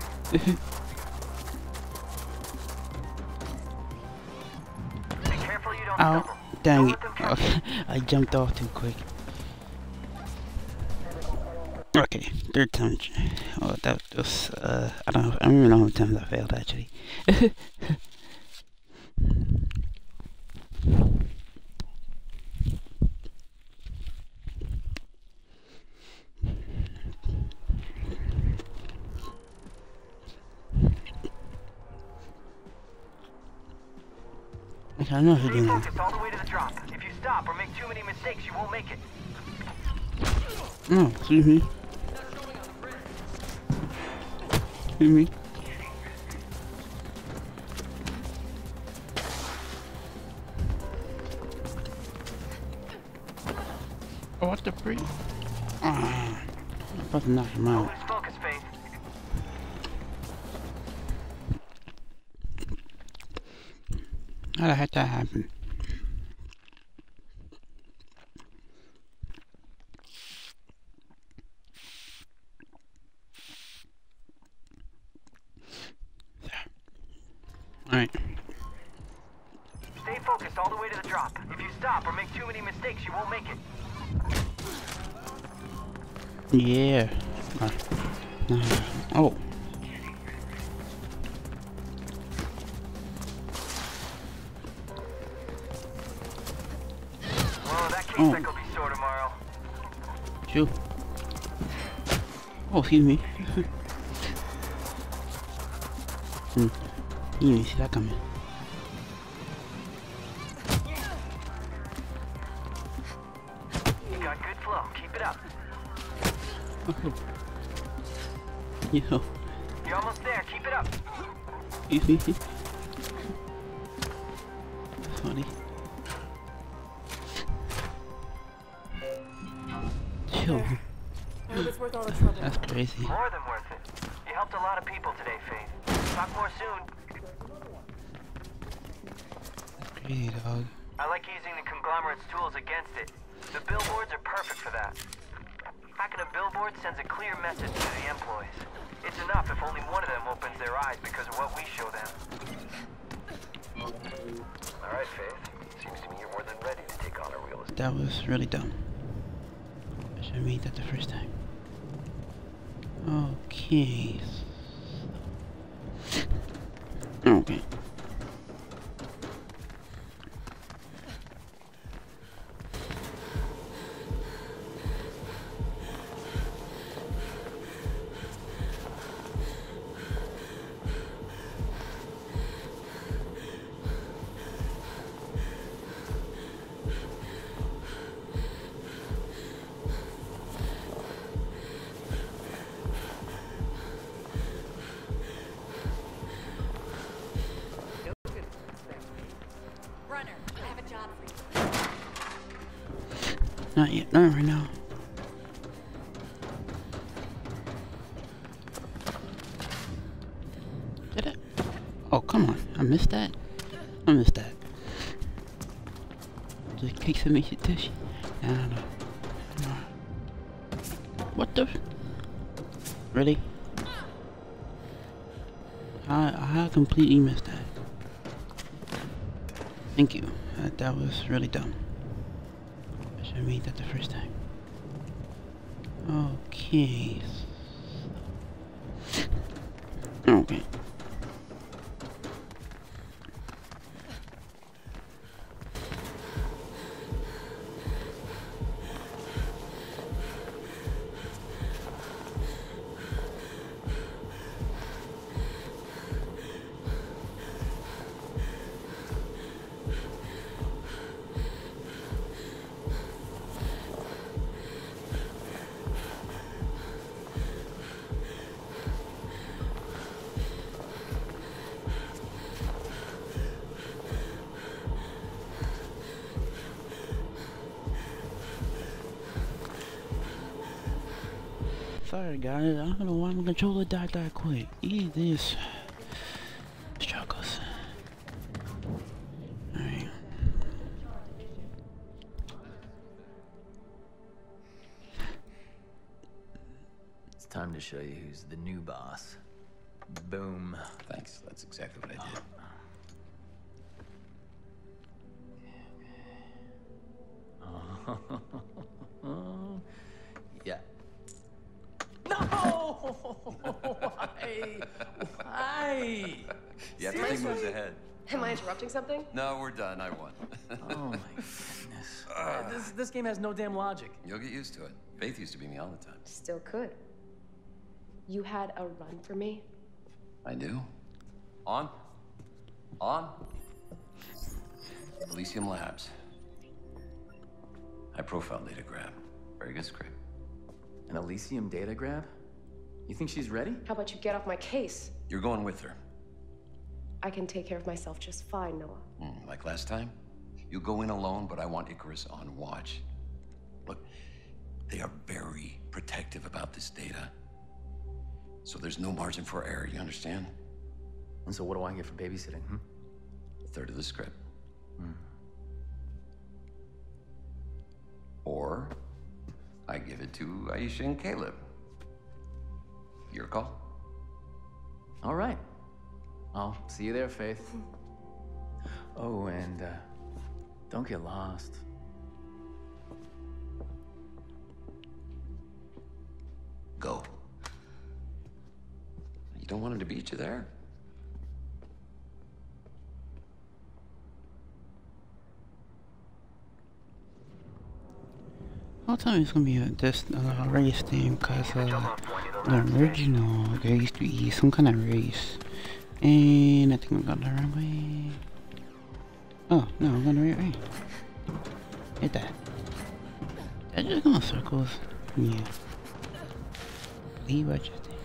Oh, dang it. Okay. I jumped off too quick. Okay, third time. Oh, that was, I don't even know how many times I failed actually. Okay, I know who doing that. Focus all the way to the drop. If you stop or make too many mistakes, you won't make it. Oh, excuse me. Excuse me. free. Ah, I'm about to knock him out. Focus, Faith. How the heck that happen? Alright. Stay focused all the way to the drop. If you stop or make too many mistakes, you won't make it. Yeah. Oh. Well, that case cycle will be sore tomorrow. Chew. Oh, excuse me. You didn't see that coming. You got good flow. Keep it up. Oh. Yo. You're almost there. Keep it up. Excuse me. That's funny. Chill. I hope it's worth all the trouble. That's crazy. More than worth it. You helped a lot of people today, Faith. Talk more soon. That's crazy, dog. I like using the conglomerate's tools against it. The billboards are perfect for that. Hacking a billboard sends a clear message to the employees. It's enough if only one of them opens their eyes because of what we show them. All right, Faith. Seems to me you're more than ready to take on a real estate. That was really dumb. I should have made that the first time. Okay. Okay. Not yet, not right now. Did it? Oh, come on. I missed that. I missed that. Just kicks and makes it tushy. I don't know. What the? Really? I completely missed that. Thank you. That was really dumb. I made that the first time. Okay. Okay. Sorry guys, I don't know why my controller died that quick. Eat this. Struggles. Alright. It's time to show you who's the new boss. Boom. Thanks, that's exactly what I did. Yeah. No! Why? Why? Yeah, everything moves ahead. Am I interrupting something? No, we're done. I won. Oh my goodness. This game has no damn logic. You'll get used to it. Faith used to beat me all the time. Still could. You had a run for me? I do. On. On. Elysium Labs. High-profile data grab. Very good script. An Elysium data grab? You think she's ready? How about you get off my case? You're going with her. I can take care of myself just fine, Noah. Like last time? You go in alone, but I want Icarus on watch. Look, They are very protective about this data. So there's no margin for error, you understand? And so what do I get for babysitting, hmm? A third of the script. Or I give it to Aisha and Caleb. Your call. All right. I'll see you there, Faith. Oh, and don't get lost. Go. You don't want him to beat you there? I'll tell you it's gonna be a race thing, because the original, there used to be some kind of race. And I think I'm going the wrong way. Oh, no, I'm going the right way. Hit that. That just going circles. Yeah. Leave what you think.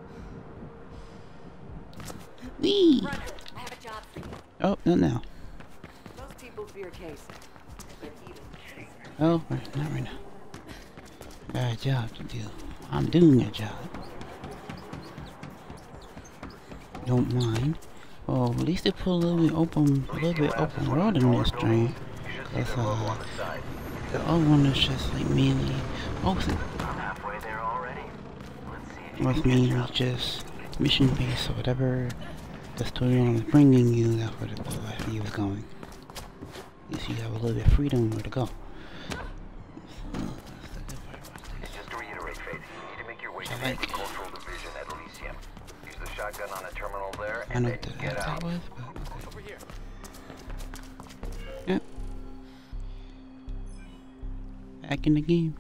Wee! Oh, not now. Most people fear case. Oh, right, not right now. Got a job to do. I'm doing a job. Don't mind. Well, at least they put a little bit open road in this train. Cause the other one is just like mainly open. Was mainly just mission based or whatever the storyline was bringing you. That's where the you was going. At least you have a little bit of freedom where to go. Just to reiterate, Faith, you need to make your way to the Agricultural Division at Elysium. Use the shotgun on the terminal there, and then get out. Was, Over here. Yep. Back in the game.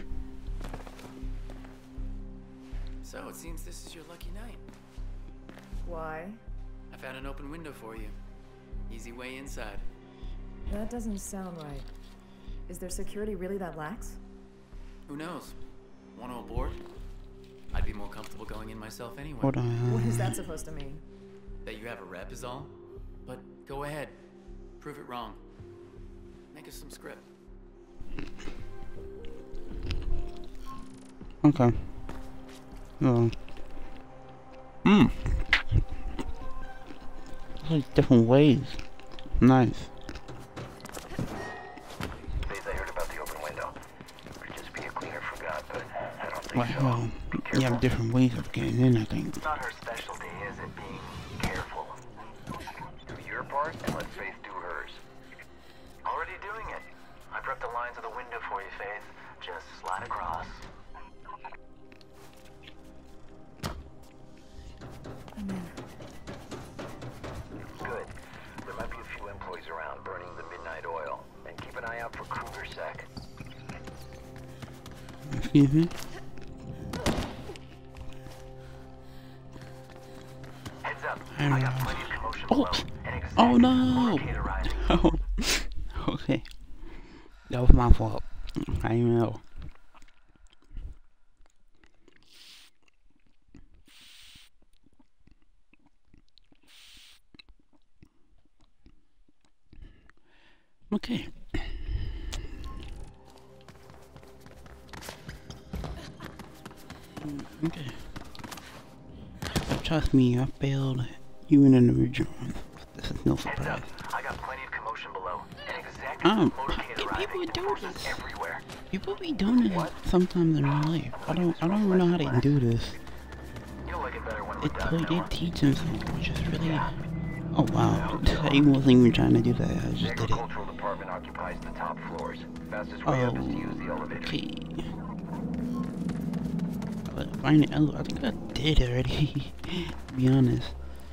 So it seems this is your lucky night. Why? I found an open window for you. Easy way inside. That doesn't sound right. Is their security really that lax? Who knows? Want to aboard? I'd be more comfortable going in myself anyway. Hold on. What is that supposed to mean? That you have a rep is all. But go ahead. Prove it wrong. Make us some script. Okay. Like different ways. Nice. Faith, I heard about the open window. Could just be a cleaner forgot, but I don't think so. Well, you have different ways of getting in, I think. It's not her specialty, is it? Being careful. Do your part, and let Faith do hers. Already doing it. I prepped the lines of the window for you, Faith. Just slide across. I'm in. Good. There might be a few employees around burning the midnight oil. And keep an eye out for Kruger Sec. Excuse me? Heads up. I got plenty of commotion Oh! below. An exact Oh no! motorcade arriving. Oh. Okay. That was my fault. I didn't even know. Okay. Okay. Trust me, I failed even in the original one. This is no surprise. Heads up. I got plenty of commotion below. An exact motorcade People arriving. do Forces this. everywhere. People be doing it sometimes in real life. I don't even know how they do this. You'll like it better when we're done. They Noah. teach them something, which is really. Oh wow! I wasn't even trying to do that. I just did it. Agricultural department occupies the top floors. Fastest way up is to use the elevator. Okay. But find the elevator. I think I did already. To be honest.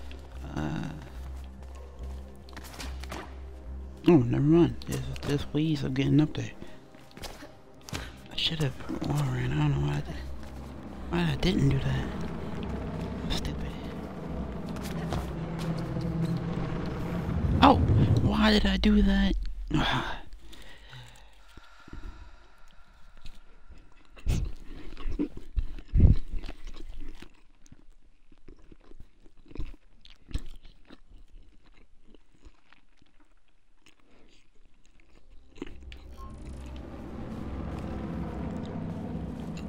Oh, never mind. There's ways of getting up there. I should have ran. I don't know why I did. Why I didn't do that. I'm stupid. Oh, why did I do that?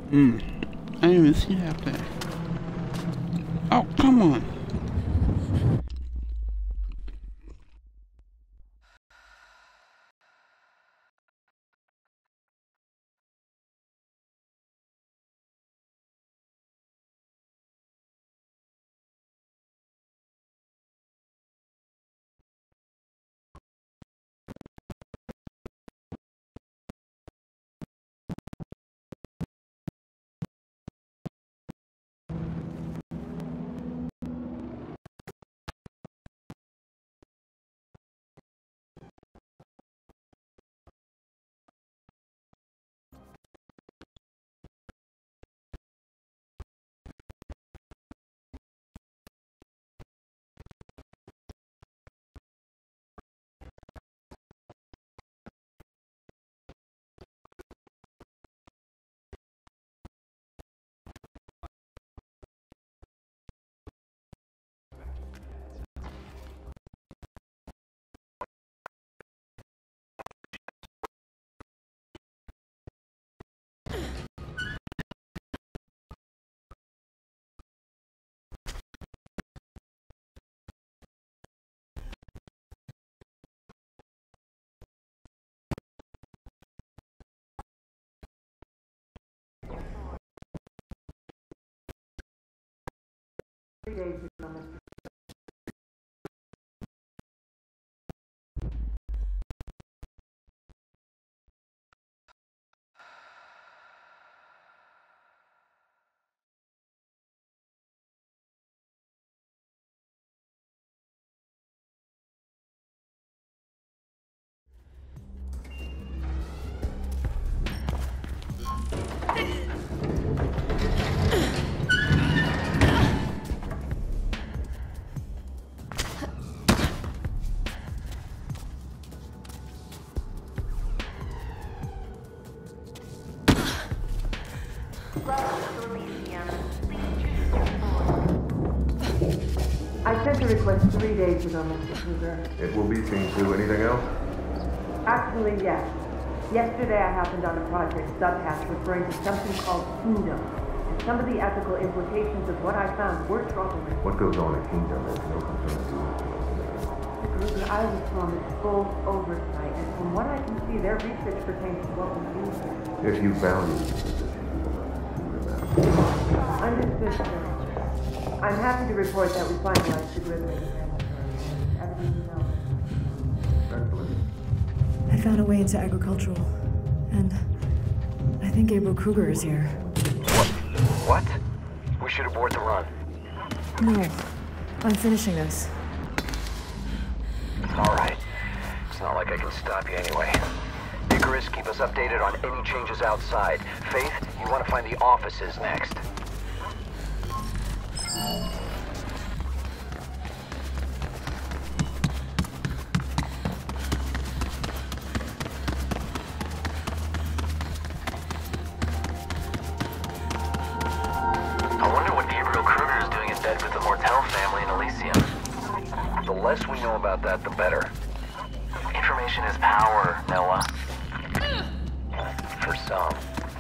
I didn't even see that there. Oh, come on. I sent a request 3 days ago, Mr. Kruger. It will be seen to. Anything else? Actually, yes. Yesterday I happened on a project subhatch referring to something called Kingdom. And some of the ethical implications of what I found were troubling. What goes on in Kingdom is no concern to you. Mr. Kruger, I was promised full oversight, and from what I can see, their research pertains to what we do here. If you value the position, you will have to do that. Understood, sir. I'm happy to report that we finalized the grid laser and everything else. Excellent. I found a way into agricultural, and I think Gabriel Kruger is here. What? We should abort the run. No, I'm finishing this. Alright. It's not like I can stop you anyway. Icarus, keep us updated on any changes outside. Faith, you want to find the offices next. I wonder what Gabriel Kruger is doing in bed with the Mortel family in Elysium. The less we know about that, the better. Information is power, Noah. For some.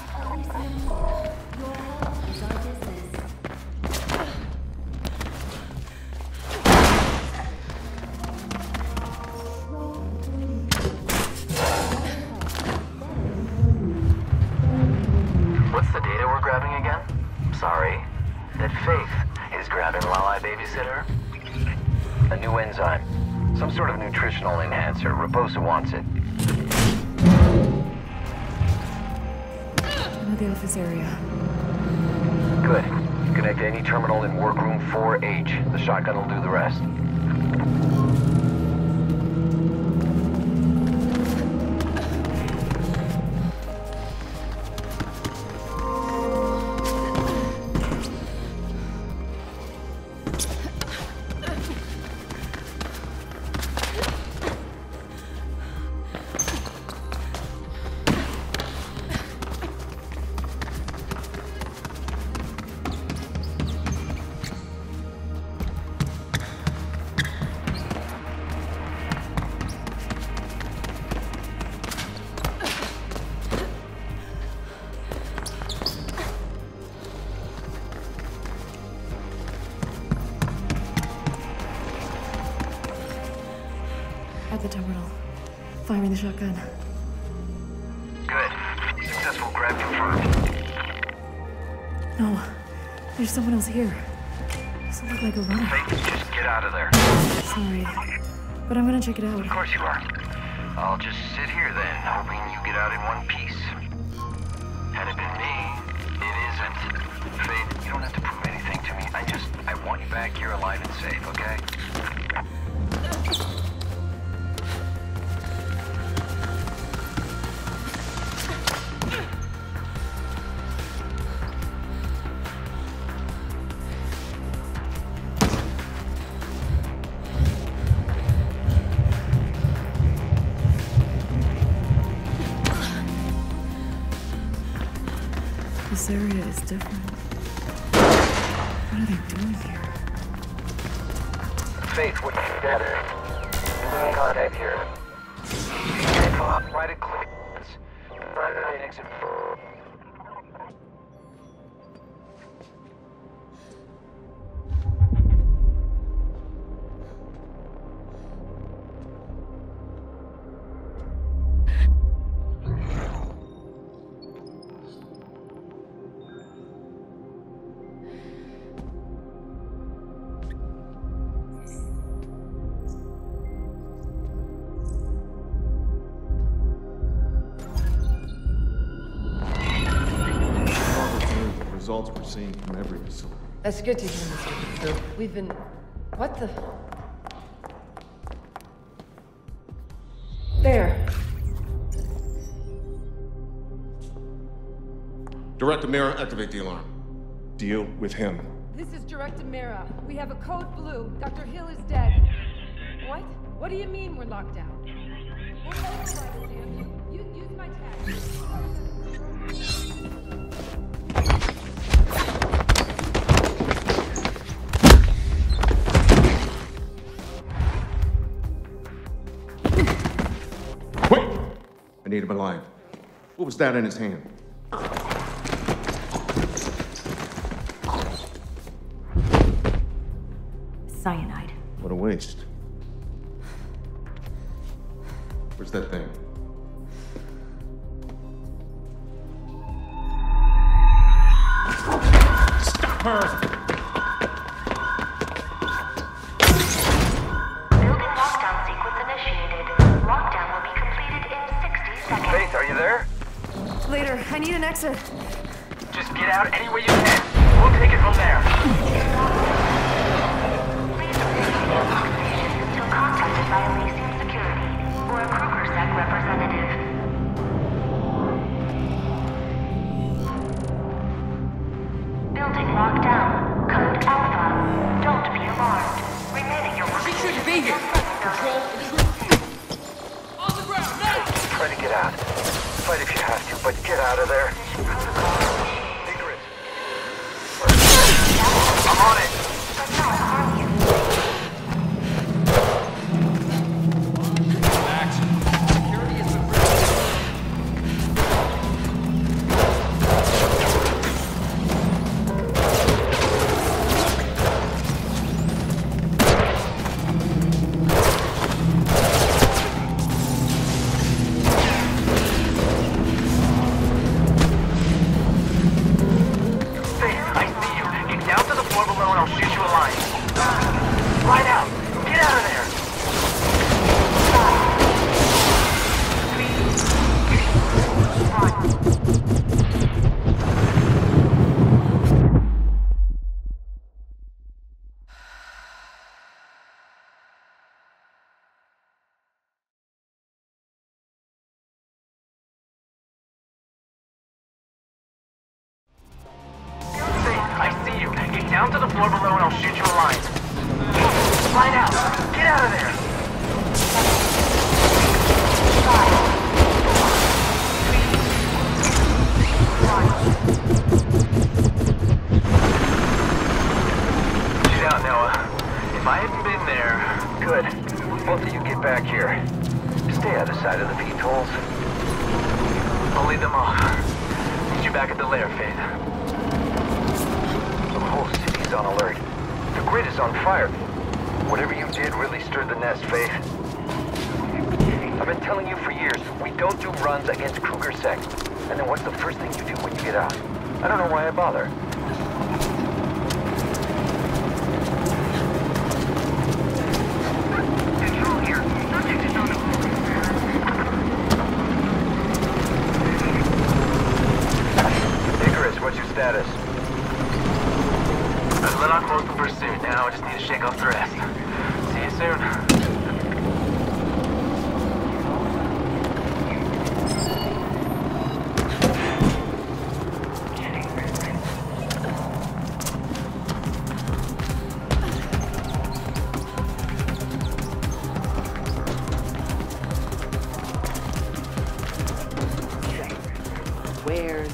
What's the data we're grabbing again? Sorry. That Faith is grabbing while I babysit her? A new enzyme. Some sort of nutritional enhancer. Raposa wants it. I'm at the office area. Good. Connect to any terminal in workroom 4H. The shotgun will do the rest. At the terminal. Firing the shotgun. Good. Successful grab confirmed. No. There's someone else here. Doesn't look like a runner. Faith, just get out of there. Sorry. But I'm gonna check it out. Of course you are. I'll just sit here then, hoping you get out in one piece. Had it been me, it isn't. Faith, you don't have to prove anything to me. I want you back here alive and safe, okay? This area is different. What are they doing here? Faith, what you got it? You're in contact here. Come on, right at clearance. Right at exit 4. Results we're seeing from every facility. That's good to hear, Mr. Bishop. We've been... What the... There. Director Mira, activate the alarm. Deal with him. This is Director Mira. We have a code blue. Dr. Hill is dead. What? What do you mean we're locked down? Use my tag. I need him alive. What was that in his hand? Cyanide. What a waste. Where's that thing? Stop her! Faith, are you there? Later. I need an exit. Just get out any way you can. We'll take it from there. Until contacted by Elysium Security or a KrugerSec representative. Building locked down. Code Alpha. Don't be alarmed. Remain at your work. She shouldn't be here. Control, on the ground, now! Try to get out. Fight if you have to, but get out of there. Secret. I'm on it. Down to the floor below and I'll shoot you a line. Slide out. Get out of there. 5, 4, 3, 2, 1. Get out, Noah. If I hadn't been there... Good. Both of you get back here. Stay out of sight of the peepholes. I'll lead them off. Meet you back at the lair, Faith. The whole city's on alert. The grid is on fire. Whatever you did really stirred the nest, Faith. I've been telling you for years, we don't do runs against Kruger Sec. And then what's the first thing you do when you get out? I don't know why I bother. Control here. Subject is on the move. Icarus, what's your status? I've let off most of the pursuit. Now I just need to shake off the rest. See you soon. Where's...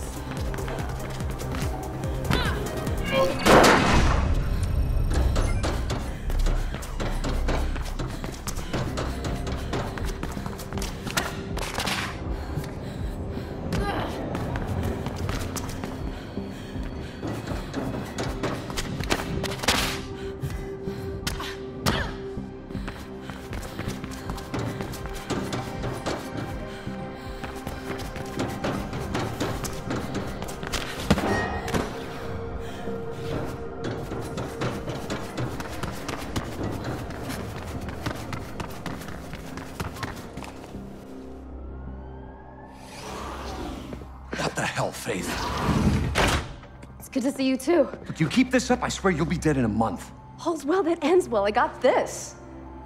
What the hell, Faith? It's good to see you too. If you keep this up, I swear you'll be dead in a month. All's well that ends well. I got this.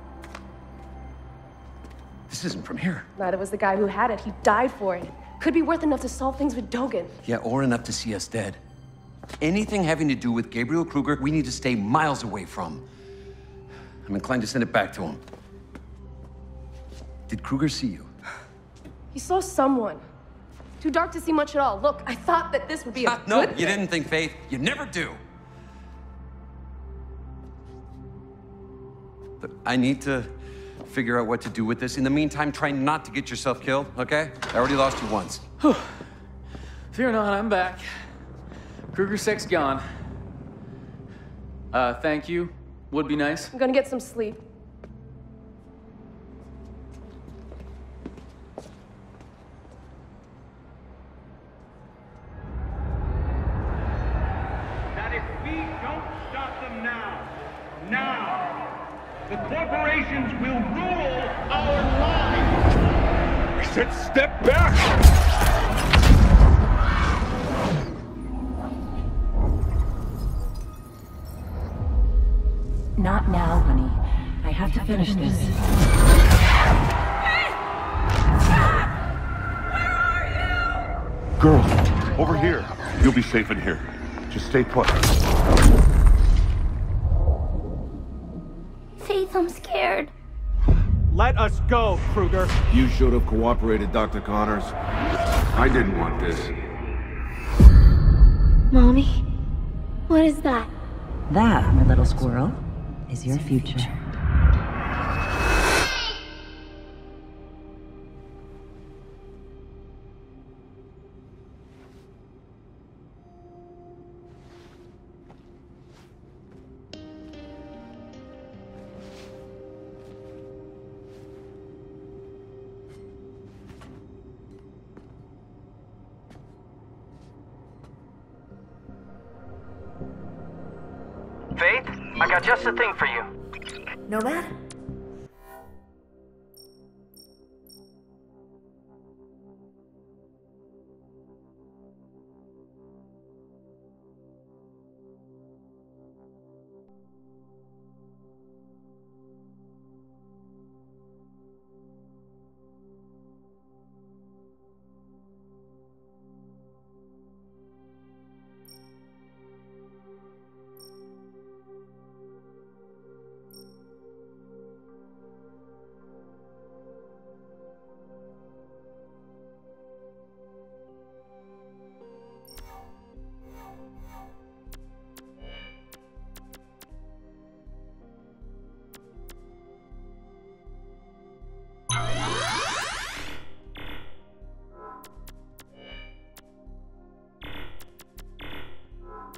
This isn't from here. Neither was the guy who had it. He died for it. Could be worth enough to solve things with Dogen. Yeah, or enough to see us dead. Anything having to do with Gabriel Kruger, we need to stay miles away from. I'm inclined to send it back to him. Did Kruger see you? He saw someone. Too dark to see much at all. Look, I thought that this would be a No, good you thing. didn't think, Faith. You never do. But I need to figure out what to do with this. In the meantime, try not to get yourself killed, okay? I already lost you once. Fear not, I'm back. Kruger Sec's gone. Thank you. Would be nice. I'm gonna get some sleep. That if we don't stop them now, the corporations will rule our lives. I said step back! Not now, honey. I have to finish this. Girl, over here. You'll be safe in here. Just stay put. Faith, I'm scared. Let us go, Kruger. You should have cooperated, Dr. Connors. I didn't want this. Mommy, what is that? That, my little squirrel, is your future. Faith, I got just the thing for you. Nomad?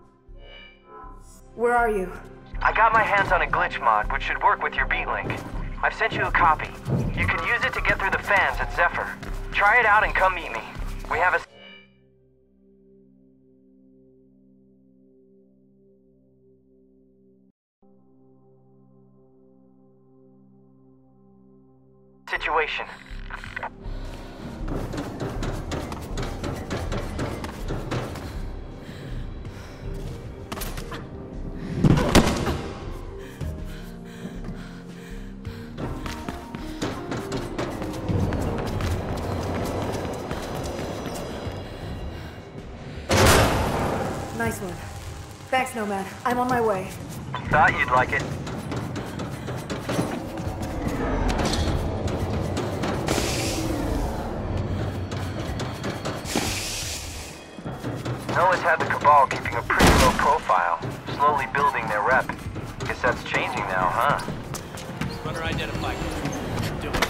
Where are you? I got my hands on a glitch mod, which should work with your beat link. I've sent you a copy. You can use it to get through the fans at Zephyr. Try it out and come meet me. We have a situation. Nice one. Thanks, Nomad. I'm on my way. Thought you'd like it. Noah's had the Cabal keeping a pretty low profile, slowly building their rep. Guess that's changing now, huh? Runner identified. Do it.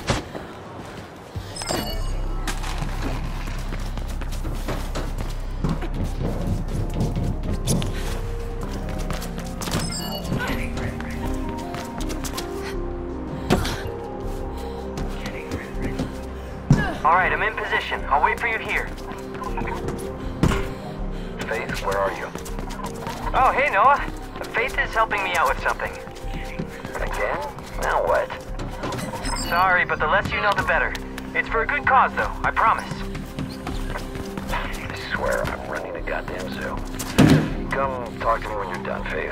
All right, I'm in position. I'll wait for you here. Faith, where are you? Oh, hey, Noah. Faith is helping me out with something. Again? Now what? Sorry, but the less you know, the better. It's for a good cause, though. I promise. I swear, I'm running a goddamn zoo. Come talk to me when you're done, Faith.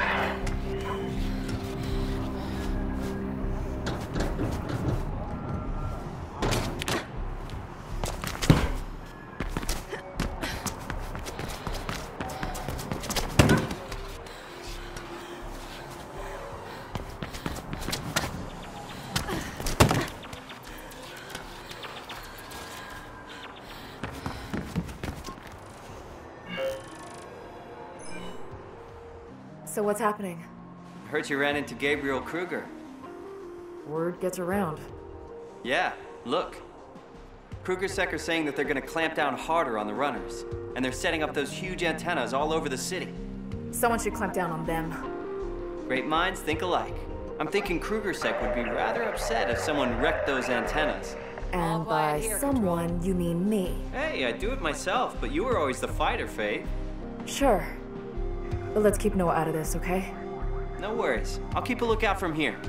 So what's happening? Heard you ran into Gabriel Kruger. Word gets around. Yeah, look. KrugerSec are saying that they're gonna clamp down harder on the runners, and they're setting up those huge antennas all over the city. Someone should clamp down on them. Great minds think alike. I'm thinking KrugerSec would be rather upset if someone wrecked those antennas. And by someone, you mean me. Hey, I'd do it myself, but you were always the fighter, Faith. Sure. But let's keep Noah out of this, okay? No worries. I'll keep a lookout from here.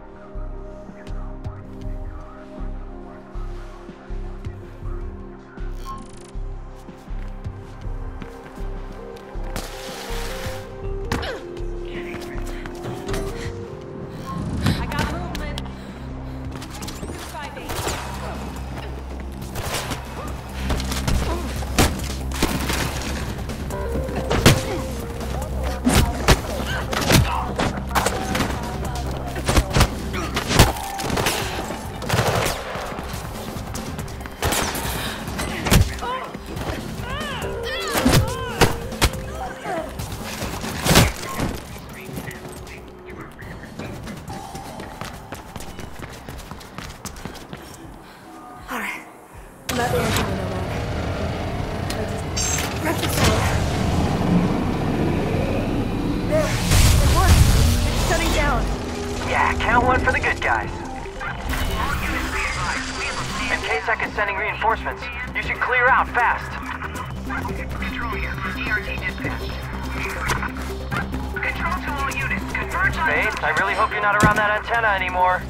Reinforcements. You should clear out fast. Control here. ERT dispatch. Control to all units. Converge on... Faith, I really hope you're not around that antenna anymore.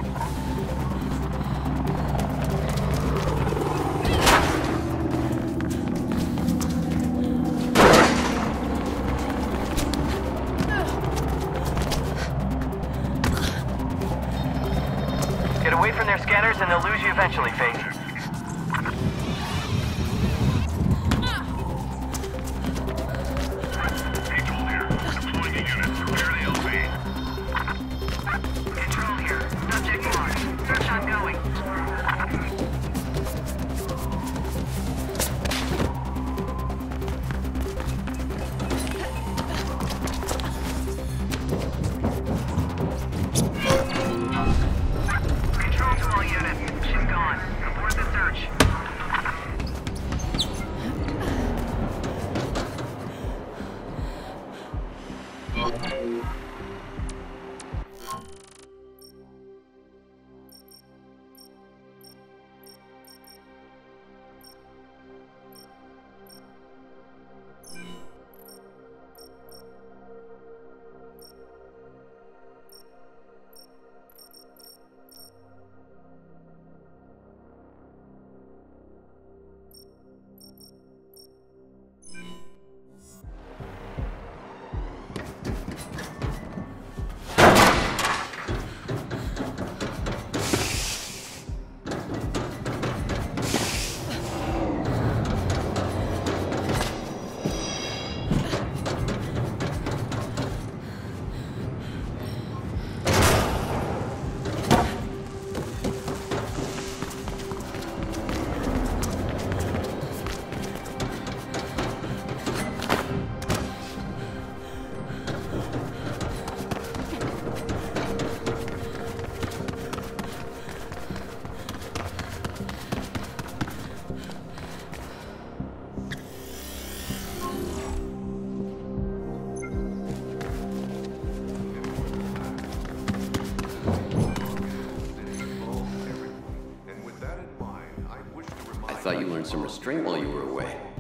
Get away from their scanners and they'll lose you eventually, Faith. thought you learned some restraint while you were away.